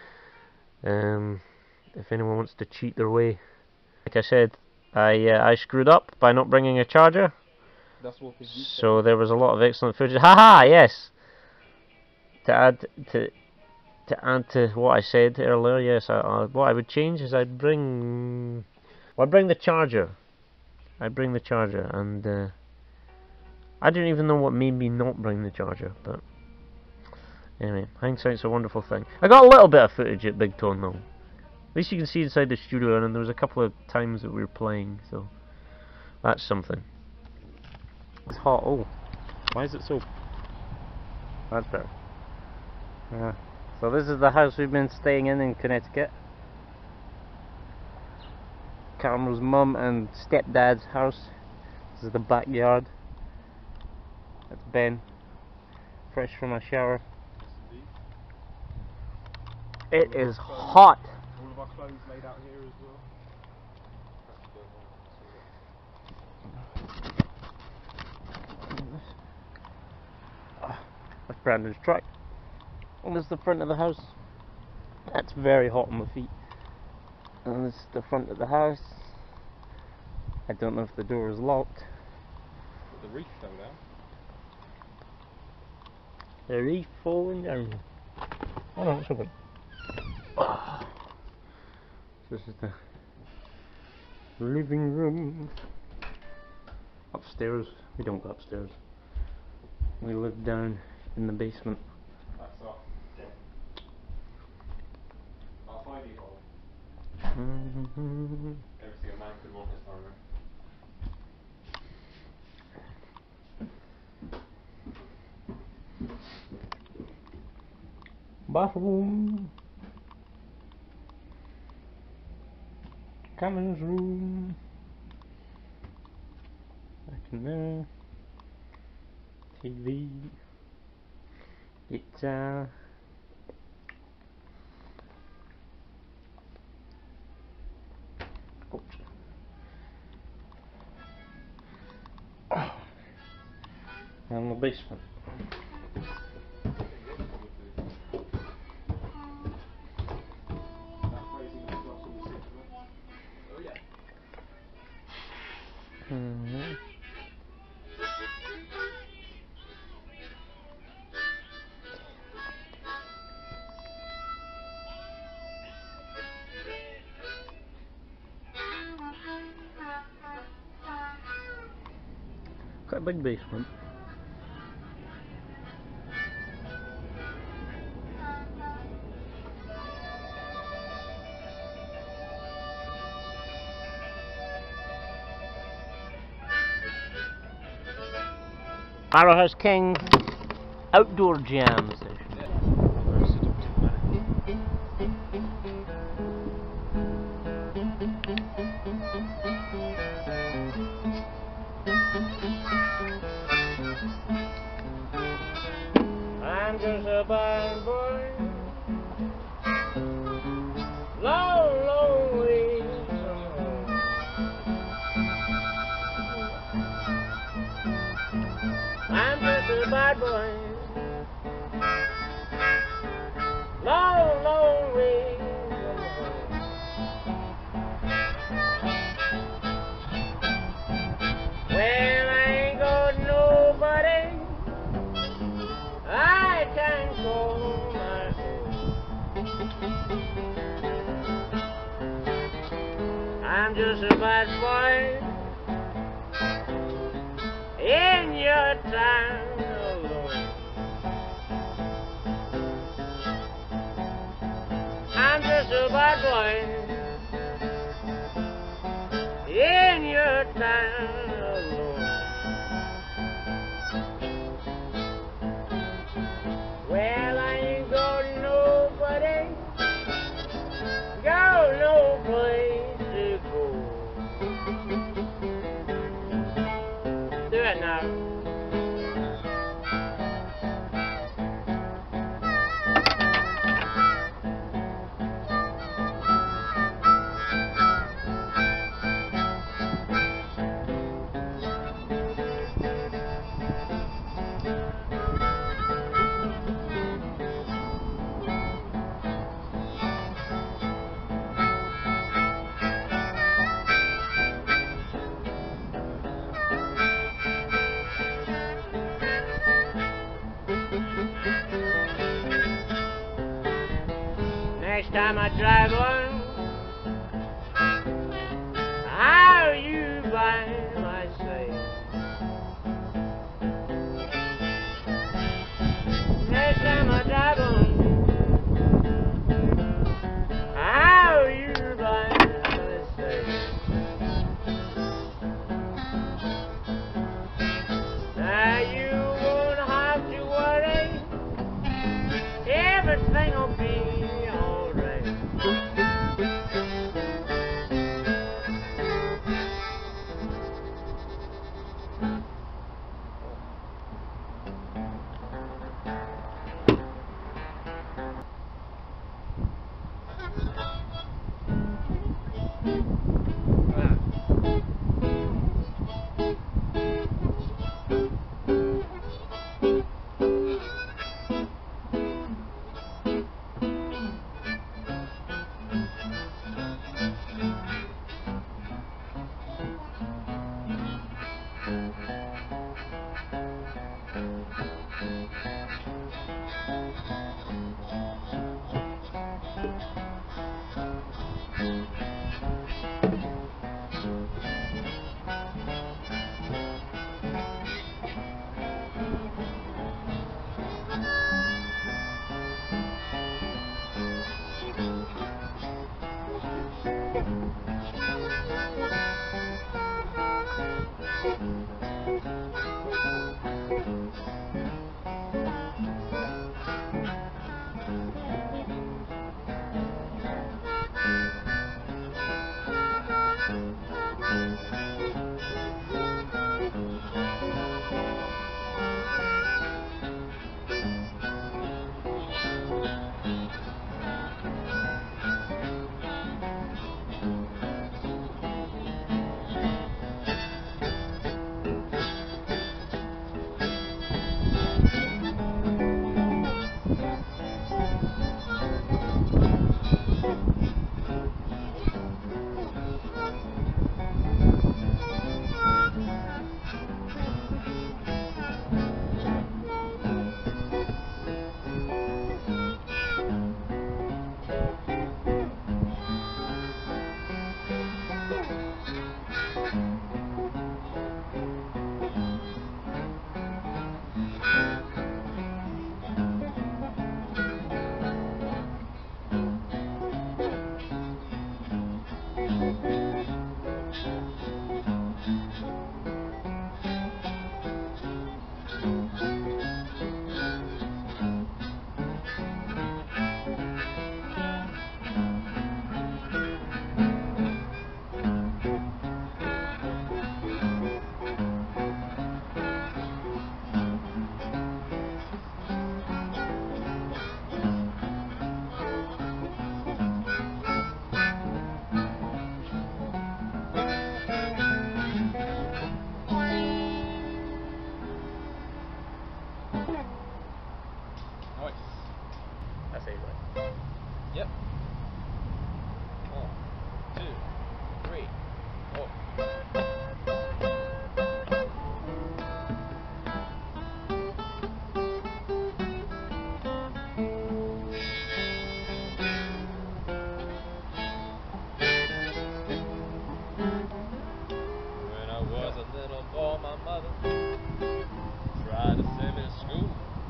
um, if anyone wants to cheat their way. Like I said, I uh, I screwed up by not bringing a charger, That's what you so there was a lot of excellent footage. Haha, yes. To add to to add to what I said earlier, yes, I, I, what I would change is I'd bring well, I'd bring the charger. I'd bring the charger, and uh, I don't even know what made me not bring the charger, but anyway, hindsight's a wonderful thing. I got a little bit of footage at Big Tone though. At least you can see inside the studio, and there was a couple of times that we were playing, so that's something. It's hot. Oh, why is it so? That's better. Yeah. So this is the house we've been staying in in Connecticut. Cameron's mum and stepdad's house. This is the backyard. That's Ben, fresh from a shower. It is hot. All of our clothes laid out here as well. That's Brandon's truck. And this is the front of the house. That's very hot on my feet. And this is the front of the house. I don't know if the door is locked. The reef fell down. The reef falling down. Oh no, it's open. This is the Living room. Upstairs. We don't go upstairs. We live down in the basement. That's all. I'll find you all. Mm-hmm. Everything a man could want is armor. Bathroom. Commons room. Back in there. T V. Guitar. Oops. And the basement. Oh yeah. Mm-hmm. Quite a big basement. Arrowhouse King outdoor jam session. I'm just a bad boy, long, long way from home. I'm just a bad boy, long, long way from home. Well, I ain't got nobody I can call my own. I'm just a bad boy in your town alone. I'm just a bad boy in your town alone. Well, I ain't got nobody, got no place to go. Do it now. Next time I drive one, how you by my side? Next time I drive one, how you by my side? Now you won't have to worry, everything'll be alright. That's A right. Yep. One, two, three, four. When I was a little boy, my mother tried to send me to school.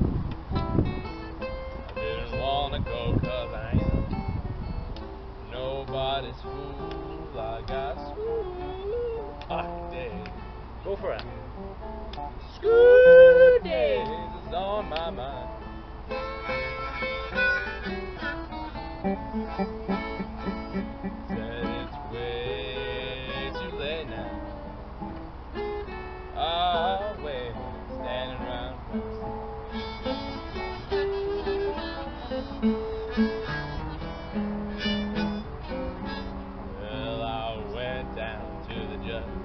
I didn't wanna go 'cause I ain't nobody's fool. I got school. Ah, day. Go for it. School days is on my mind. Said it's way too late now. Ah, wait, standing around. Well, I went down to the judge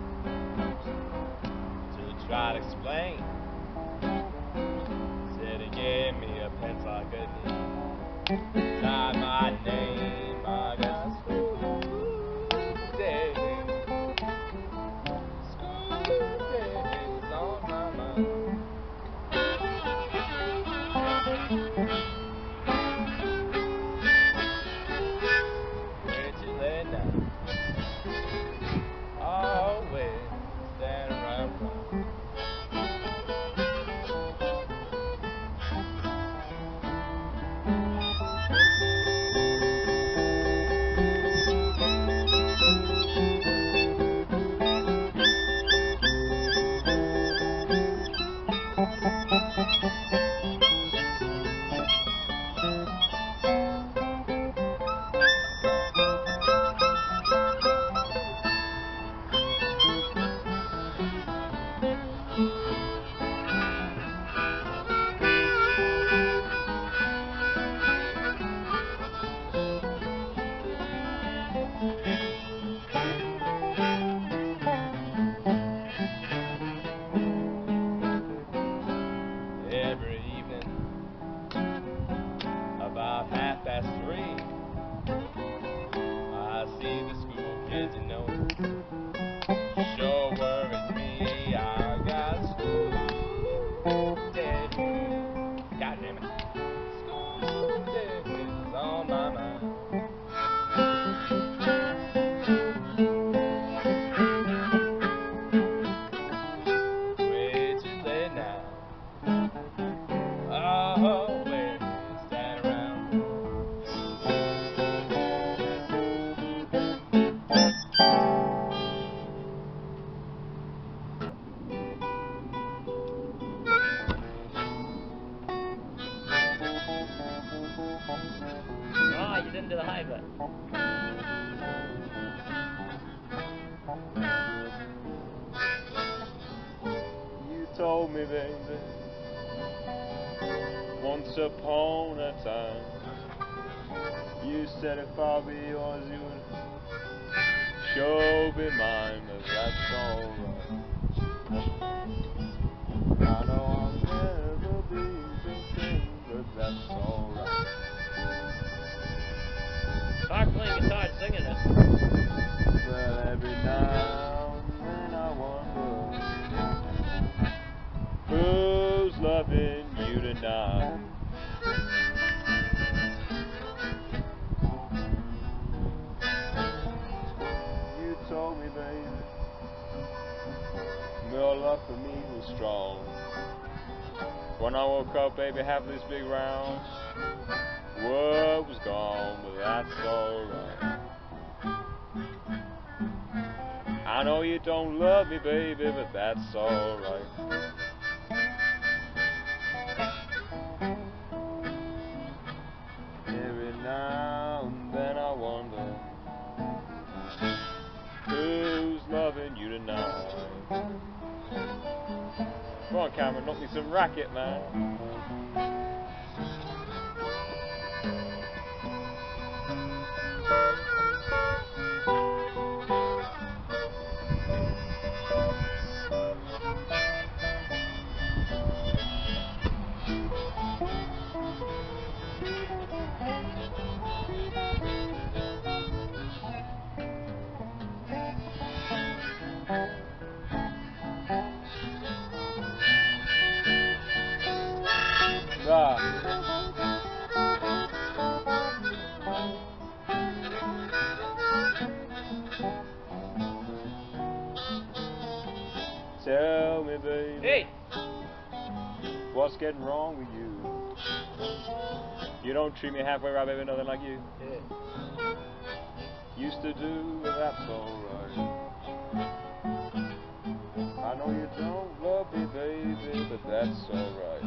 to try to explain. Said he gave me a pencil I could need. Signed my name, I got school days. School days on my mind. Way too late now. Always standing around. upon a time, you said if I'll be yours, you would sure be mine, but that's alright. I know I'll never be the same, but that's alright. Start playing guitar and singing it. Well, every now and then I wonder who's loving you tonight. You told me, baby, your love for me was strong. When I woke up, baby, half this big round world was gone, but that's alright. I know you don't love me, baby, but that's alright. Every now and then I wonder who's loving you tonight. Come on, Cameron, knock me some racket, man. Ah. Tell me, baby, Hey! what's getting wrong with you? You don't treat me halfway right, baby, nothing like you Yeah. used to do, but that's alright. I know you don't love me, baby, but that's alright.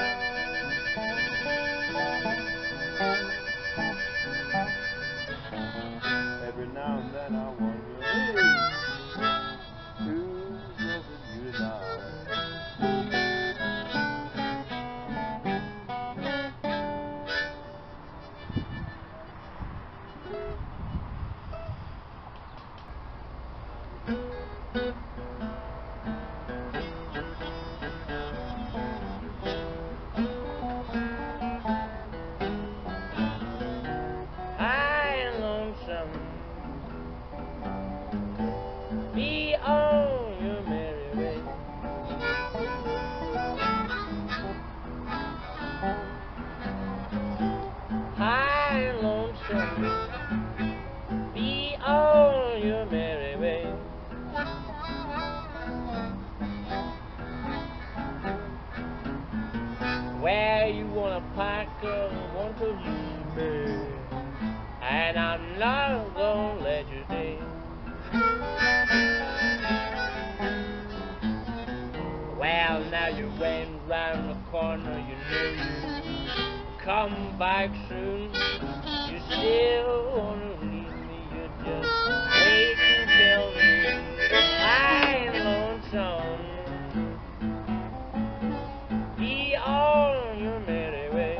Every now and then I wonder, hey, who's loving you tonight? High and lonesome, be on your merry way. High and lonesome, be on your merry way. Where you wanna park up, want to leave me, and I'm not gonna let you stay. Well, now you went round the corner, you know you come back soon. You still wanna leave me, you just wait and tell me I ain't lonesome. Be on your merry way.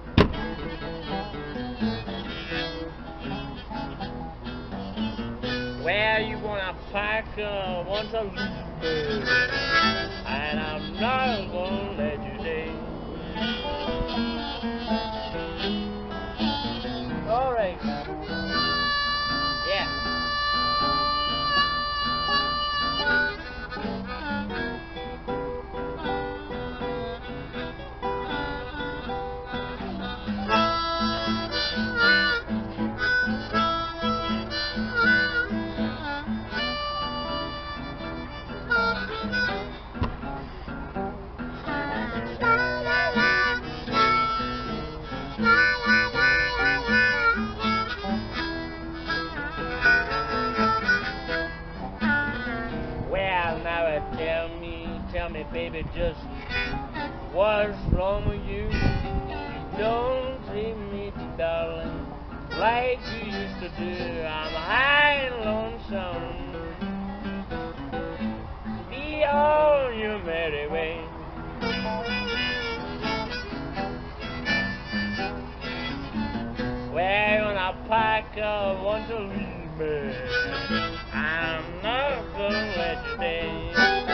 Where you wanna park, uh, want to leave me, and I'm not gonna let you stay. Alright. Yeah. Well, now uh, tell me, tell me, baby, just what's wrong with you? You don't treat me, darling, like you used to do. I'm high and lonesome. Be on your merry way. like I want to leave me. I'm not gonna let you down.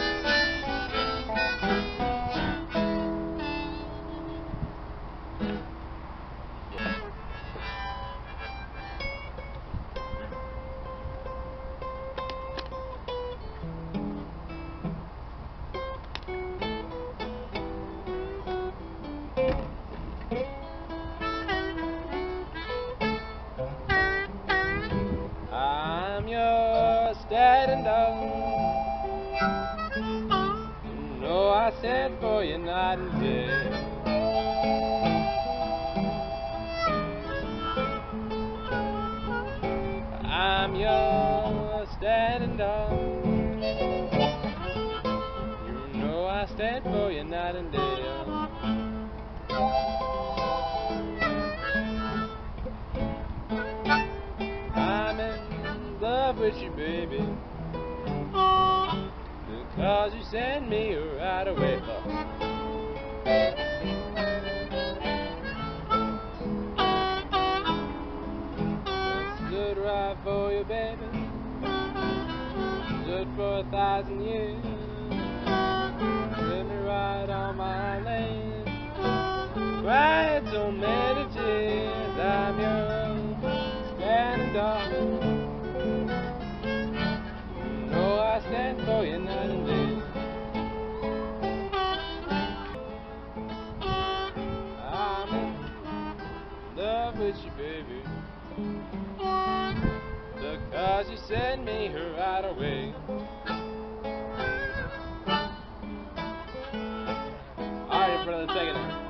I'm your standing dog. You know I stand for you night and day. I'm your standing dog. You know I stand for you night and day. I'm in love with you, baby, because you send me right away. I stood right for you, baby, stood for a thousand years, put me right on my lane, cried so many tears. I'm your standing dog. You know I stand for you night and day. I'm in love with you, baby, because you send me right away. Alright, brother, take it now.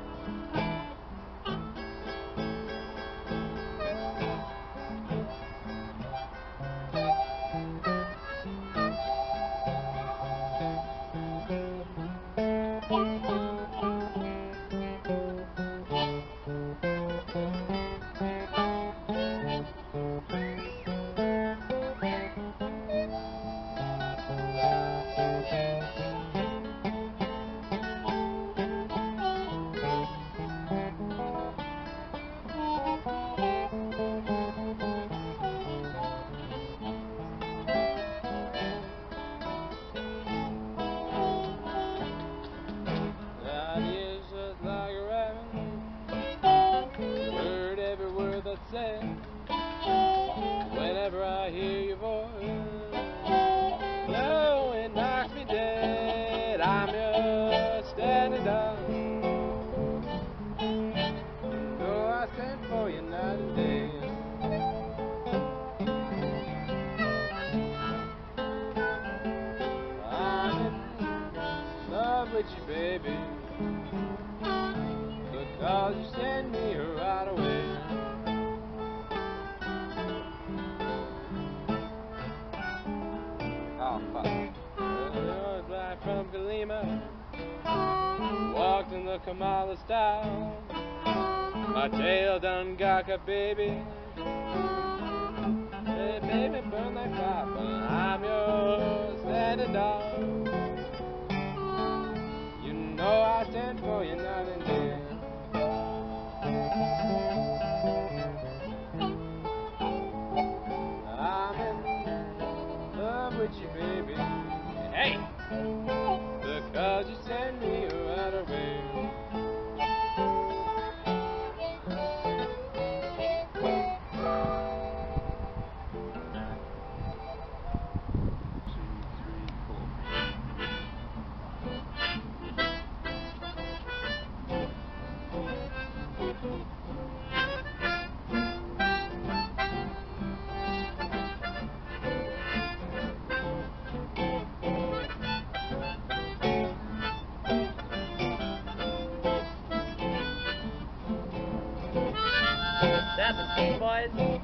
Whenever I hear your voice, no, it knocks me dead. I'm your standing dog. You know I stand for you night and day. I'm in love with you, baby, because you send me right away. Oh, fuck. Well, black from Kalima, walked in the Kamala style. My tail done got a baby. Hey, baby, burn that copper. I'm your standing dog. You know I stand for you night and day. I'm in love with you, baby. Hey! Because you send me right away. That's the team, boys.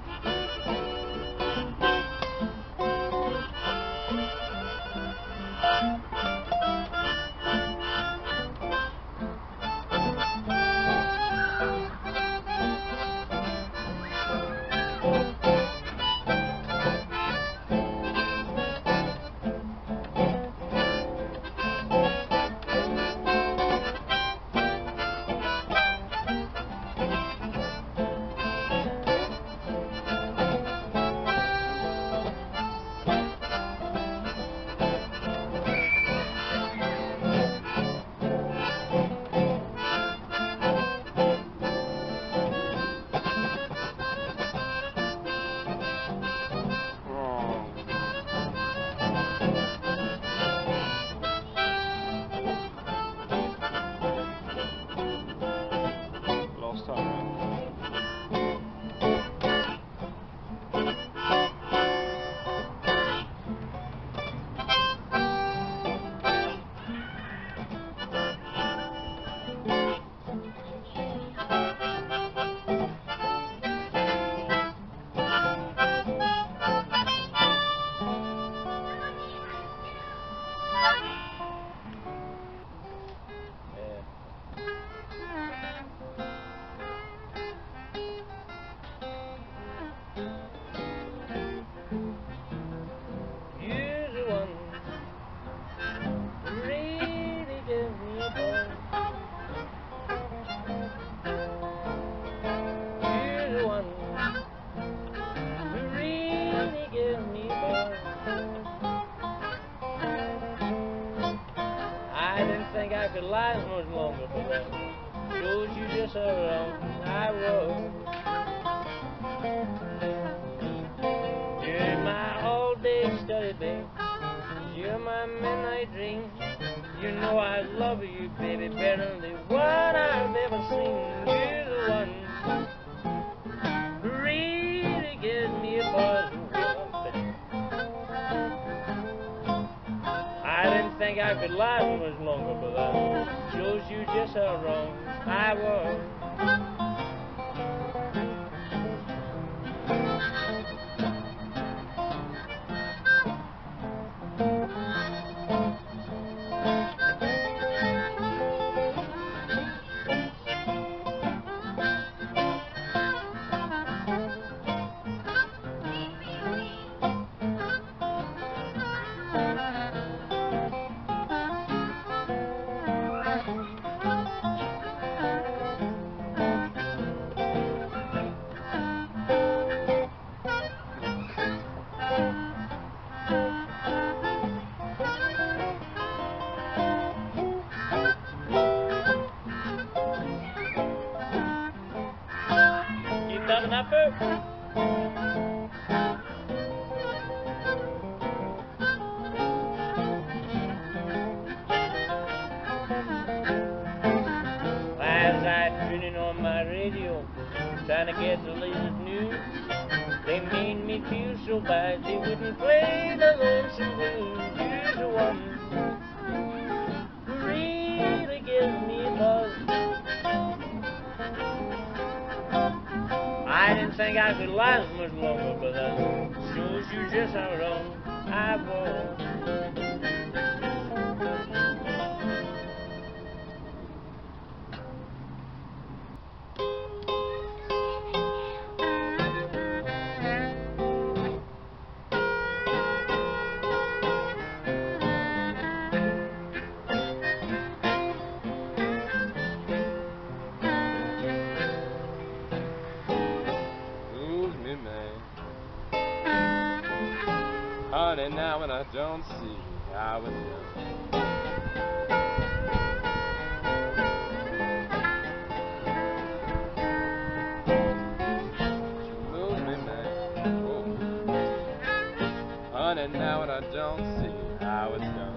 Last time. You're the one who really gives me a buzz. You're the one who really gives me a buzz. I didn't think I could last much longer, but that shows you just how wrong I was. You're my all-day study, babe. You're my midnight dream. You know I love you, baby, better than what I've ever seen. You're the one who really gives me a buzz. I didn't think I could last much longer, but that shows you just how wrong I was. You coming up, Bert? Last night, tuning on my radio, trying to get the latest news. They made me feel so bad they wouldn't play the lonesome blues. You're the one who really gives me a buzz. I didn't think I could last much longer, but that shows you just how wrong I was. Honey, now when I don't see how it's done. She moves me mad. Oh. Honey, now when I don't see how it's done.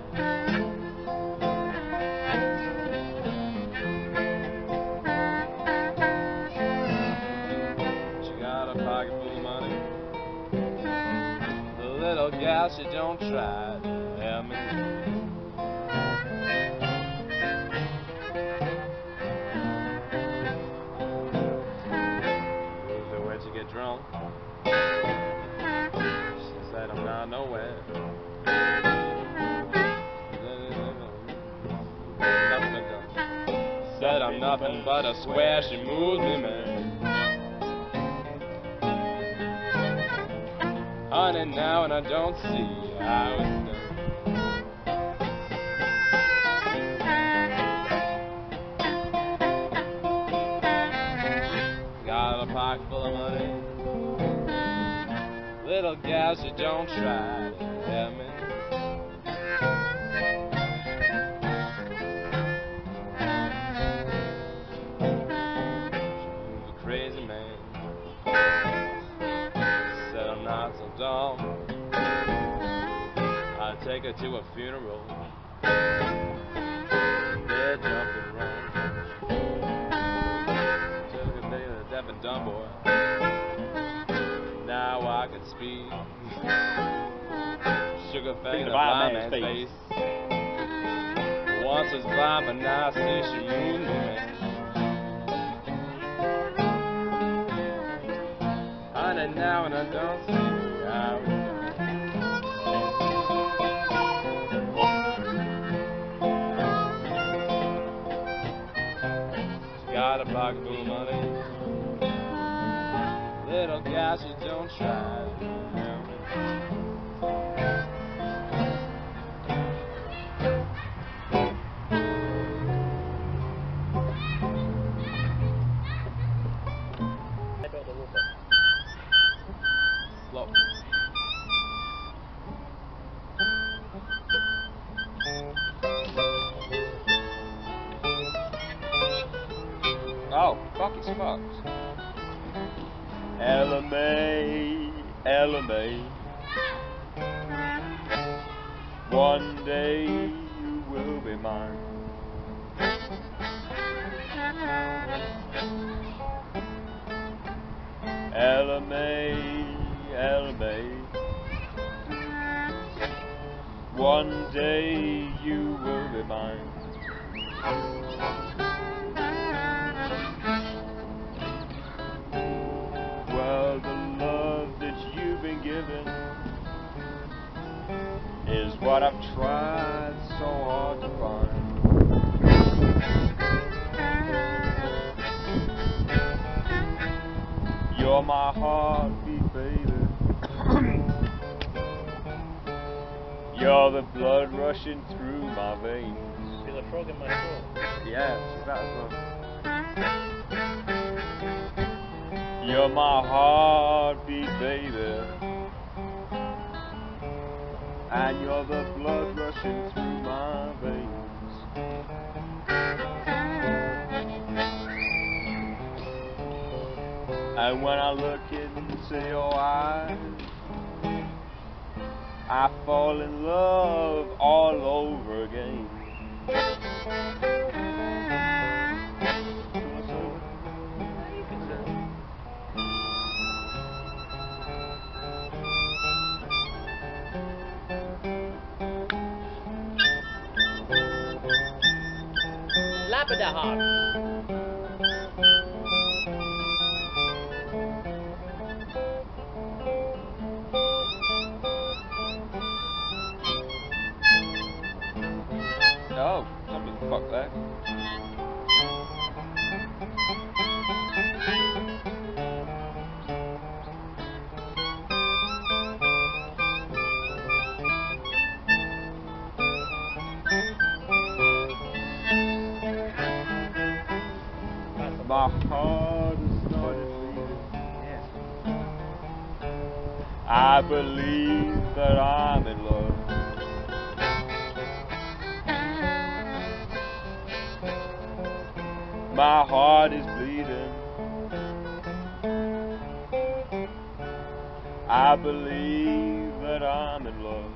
She got a pocket full of money. Little gal, she don't try to help me. Usually where'd you get drunk? nowhere. Said I'm nothing but a square, she moves me, man. Honey, now and I don't see how it's done. Got a pocket full of money. Little gal, she don't try to help me. Crazy man, said I'm not so dumb. I'd take her to a funeral. They're jumping around. Took a day to the deaf and dumb boy. Now I can speak. Sugar thing in a blind man's face. Once was blind, but now I see she moves me, man. Honey, now and I don't see how it's done. She got a pocket full of money. Little gal, she don't try to help me. Slow. Oh, fuck, it's fucked. Ella May, Ella May, one day you will be mine. Ella May, Ella May, one day you will be mine. Well, the love that you've been given is what I've tried so hard to find. You're my heartbeat, baby. You're the blood rushing through my veins. Feel a frog in my throat. Yeah, she's that as well. You're my heartbeat, baby. And you're the blood rushing through my veins. And when I look into your eyes, I fall in love all over again. Labrador. Oh, something fuck that. My heart has started beating. Yes. I believe that I'm in love. My heart is bleeding. I believe that I'm in love.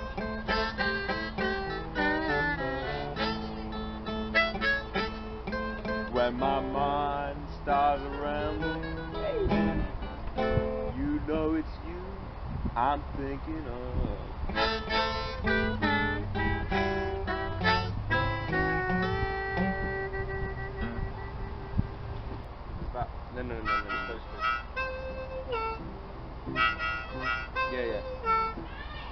When my mind starts rambling, you know it's you I'm thinking of. No, no, no, no, no, it's supposed to be. Yeah, yeah.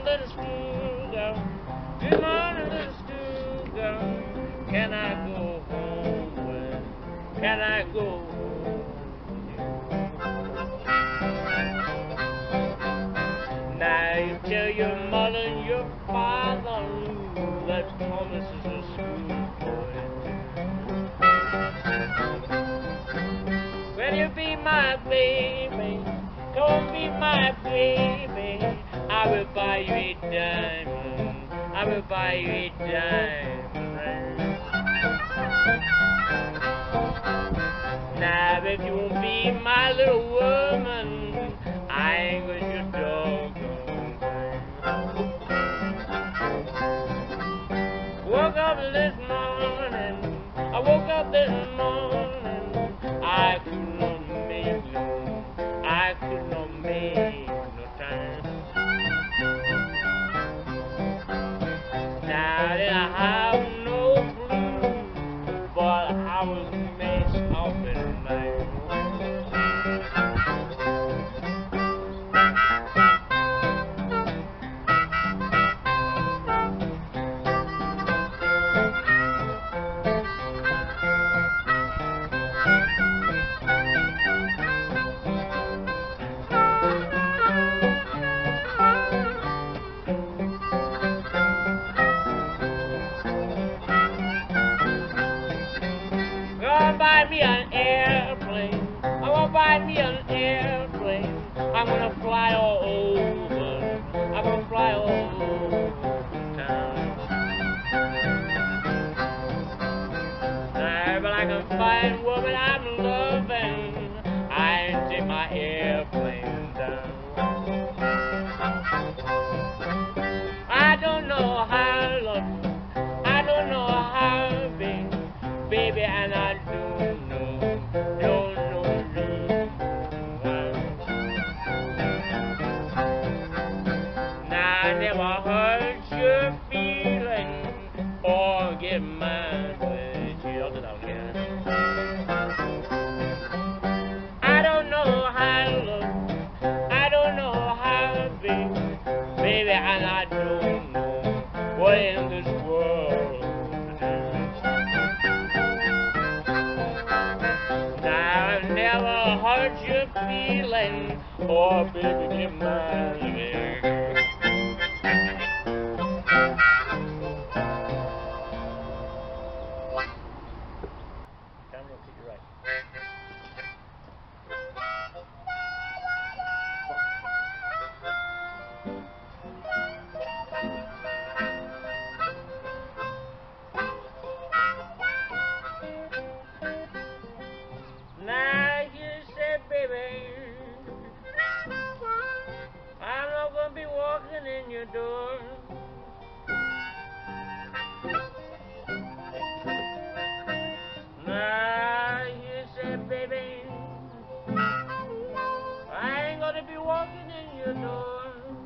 little school girl. Good morning, little school girl. Can I go home with? Can I go home with you? Now you tell your mother and your father that Thomas is a schoolboy. Will you be my baby? Come be my baby. I will buy you a diamond. I will buy you a diamond ring. Now if you won't be my little woman, I ain't with your doggone thing. Woke up this morning, I woke up this morning, I could not make no, I could not make no time. Now that I have no clue, but I was messed up in life. Buy me an airplane. I want to buy me an airplane. I'm gonna fly all over. I'm gonna fly all over town. Now, but I can find woman I'm loving. I ain't take my airplane down. I don't know how to love you. I don't know how to be, baby, and I don't know, don't know the reason why. Now I never hurt your feeling or get mad with you. I'll do that again. I don't know how to love, I don't know how to be, baby, and I don't know what in this world to do. Now I never hurt your feeling, or baby, get mad with me. Camera, to your right. Now you said, baby, I'm not gonna be walking in your door. Now you said, baby, I ain't gonna be walking in your door.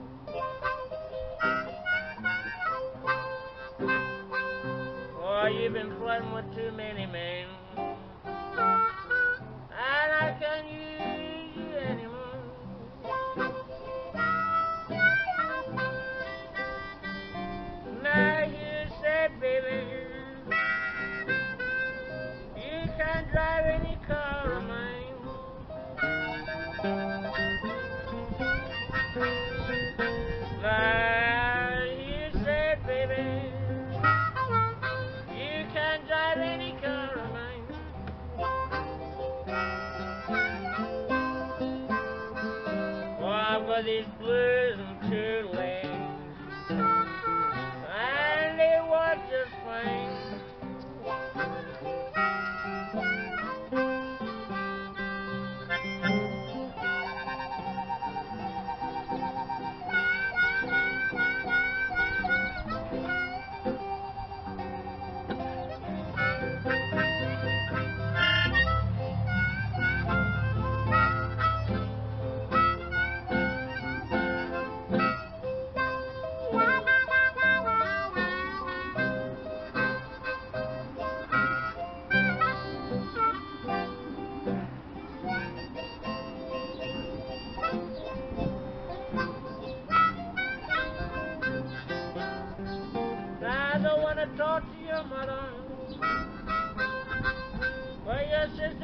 Oh, you've been flirting with too many men, and I can't use you anymore. Now you said, baby, you can't drive any car of mine. Now you said, baby, you can't drive any car of mine. Oh, I've got these blues and two legs, and they work just fine.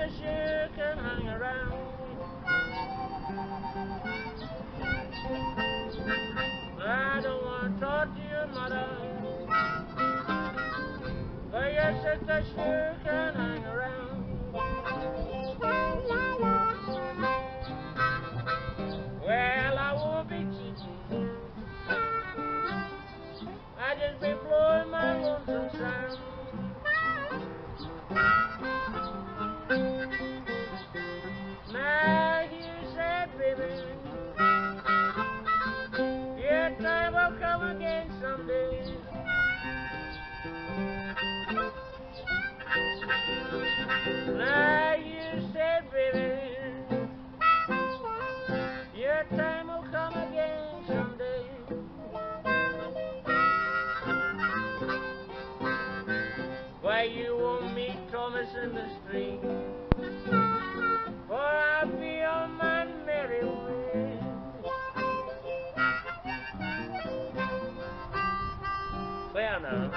I sure can hang around. I don't want to talk to your mother, but your sister sure can hang around. Well, I won't be cheating. I just be blowing my lonesome sound. Now you said, baby, your time will come again someday. Now you said, baby, your time will come again someday. Why you won't meet Thomas in the street, for I'll be on my merry way. Well now,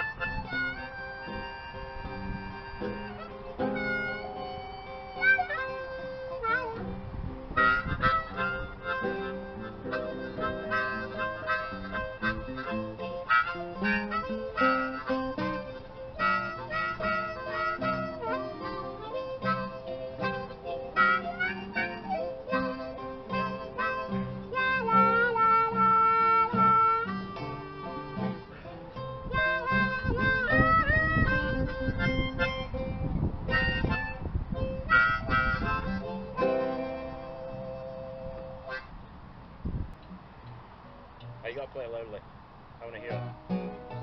oh, you gotta play it loudly. I wanna hear it.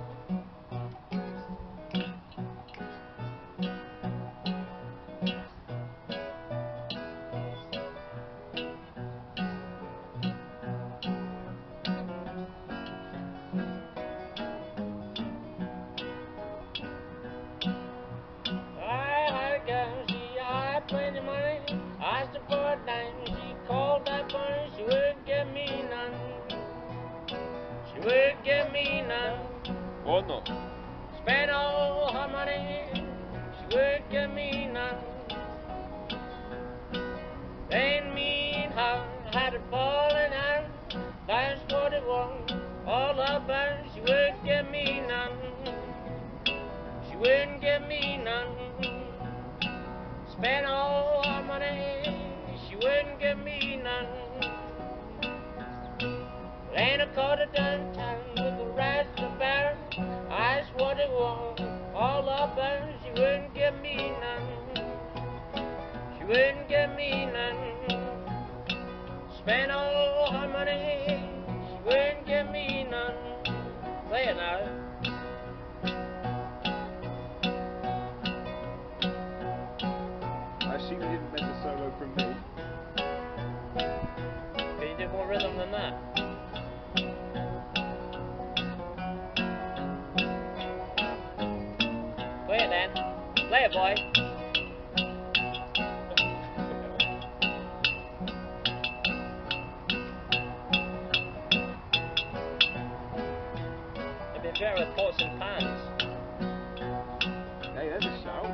I had a girl, she had plenty money. I asked her for a dime, she called that bunny, she wouldn't give me none. She wouldn't give me none. Oh no. Spent all her money, she wouldn't give me none. Then me and her had a falling out, that's what it was. All about, she wouldn't give me none. She wouldn't give me none. Spent all her money, she wouldn't give me none. Then I caught her downtown with the rest of the bar. I asked what it was, all about, she wouldn't give me none. She wouldn't give me none. Spent all her money, she wouldn't give me none. Play it now. I assume you didn't miss a solo from me. Can you do more rhythm than that? Play it then. Play it, boy. It'd be better with pots and pans. Hey, there's a shout.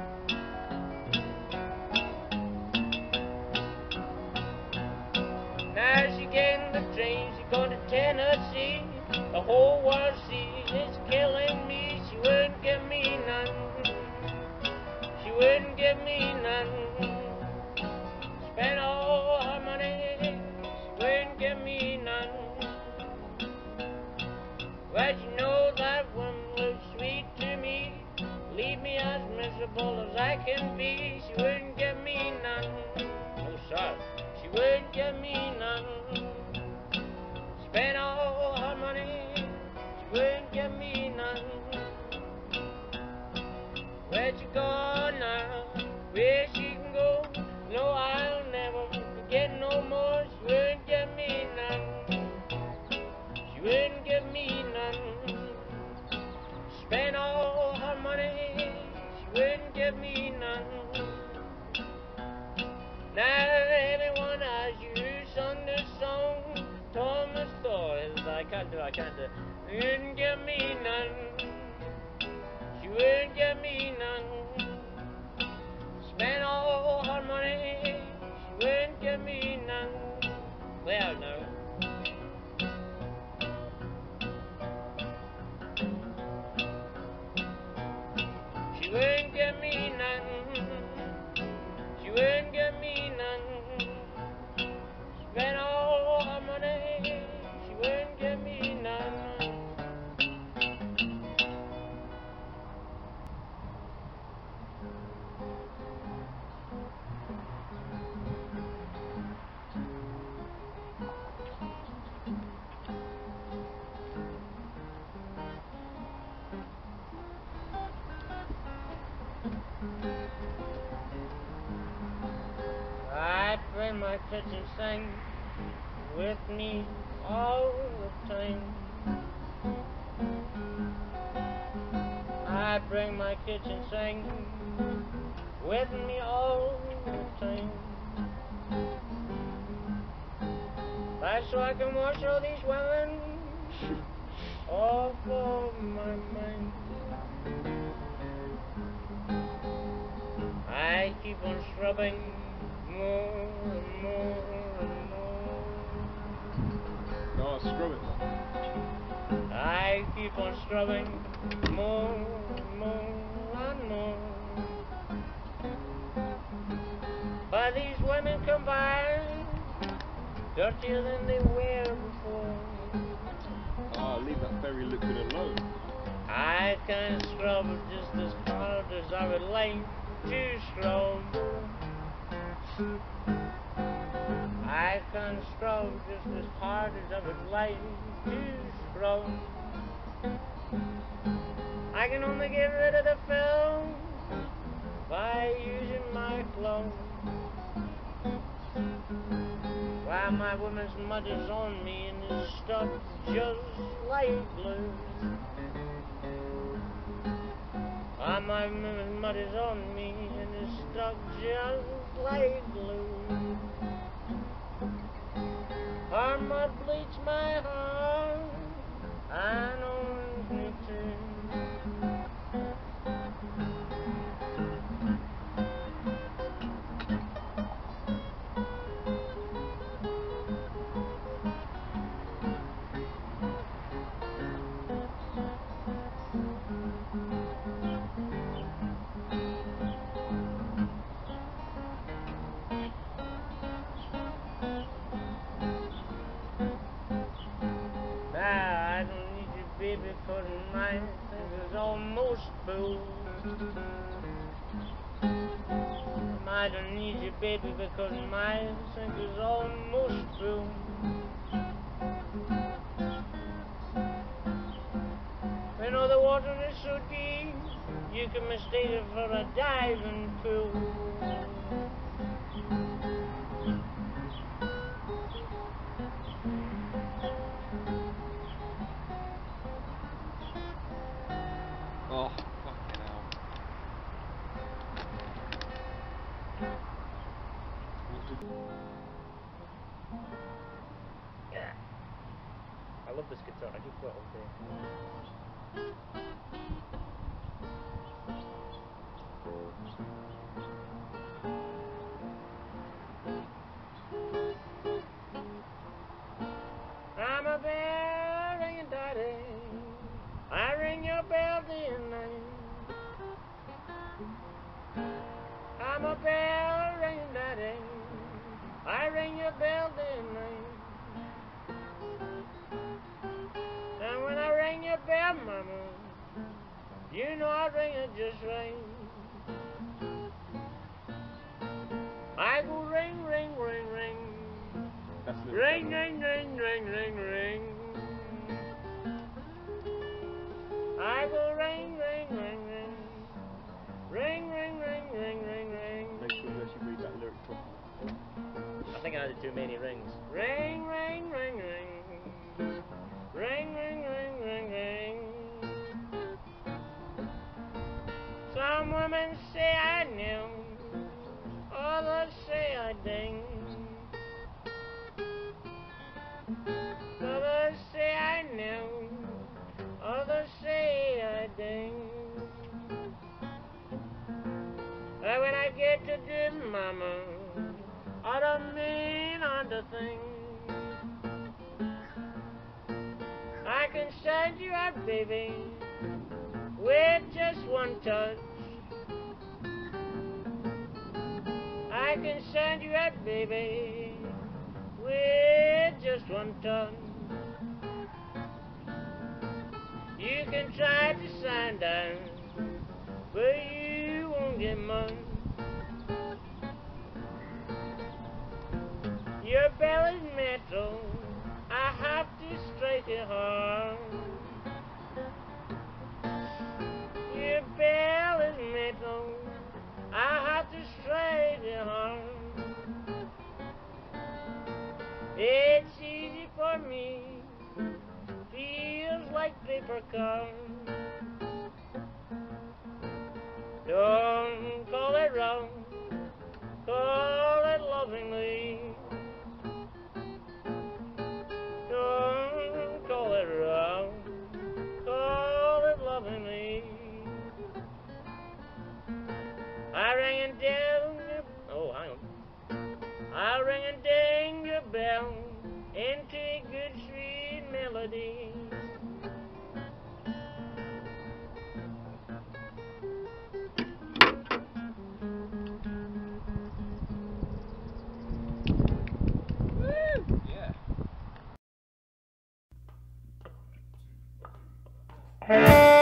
Now she getting the train, she going to Tennessee. The whole world sees it's killing me. She wouldn't give me none. She wouldn't give me none. Spent all her money, she wouldn't give me none. Well, you know that woman looks sweet to me. Leave me as miserable as I can be. She wouldn't give me none. No, sir. She wouldn't give me none. Spent all her money, she wouldn't give me none. Where'd you go now? Where she can go? No, I'll never forget no more. She wouldn't give me none. She wouldn't give me none. Spent all her money, she wouldn't give me none. Now everyone as you sung this song, told me stories I can't do, I can't do. She wouldn't give me none. She wouldn't give me none. Spent all her money, Well, no. She wouldn't give me none. She wouldn't give me none. Spent all her money. She wouldn't give me none. I bring my kitchen sink with me all the time. I bring my kitchen sink with me all the time. That's so I can wash all these women off of my mind. I keep on scrubbing more and more and more. Oh, scrub it. I keep on scrubbing more and more and more. But these women come by dirtier than they were before. Ah, leave that fairy liquid alone. I can scrub just as hard as I would like to scrub. I can scrub just as hard as I would like to scrub. I can only get rid of the film by using my clothes. While my woman's mud is on me and is stuck just like glue. While my woman's mud is on me and is stuck just like glue. Her mud bleeds my heart, I know me too. Now I don't need you, baby, 'cause my thing is almost full. I don't need you, baby, because my sink is almost full. You know the water is so deep, you can mistake it for a diving pool. Oh, fucking hell. Yeah. I love this guitar, I could play it all day. I'm a bell ringing daddy, I ring your bell day and night. I'm a bell ringing daddy, I ring your bell day and night. And when I ring your bell, mama, you know I ring it just right. I go ring, ring, ring, ring. That's the Ring, ring, ring, ring, ring, ring. I go ring, ring, ring, ring. Ring, ring, ring, ring, ring, ring. Make sure you actually read that lyric properly. I think I did too many rings. Ring, ring, ring, ring. Ring, ring, ring, ring, ring. Some women say I knew, others say I ding. Others say I knew, others say I ding. But when I get to do, mama, I don't mean underthink. can send you out, baby, with just one touch. I can send you out, baby, with just one touch. You can try to sign down, but you won't get much. Your belly's metal, I have to strike it hard. Your belly's metal, I have to strike it hard. It's easy for me, feels like paper cut. Don't call it wrong, call it lovingly. Don't call it wrong, call it lovingly. I rang and ding your, oh hang on. I rang and ding your bell into a good sweet melody. Yeah.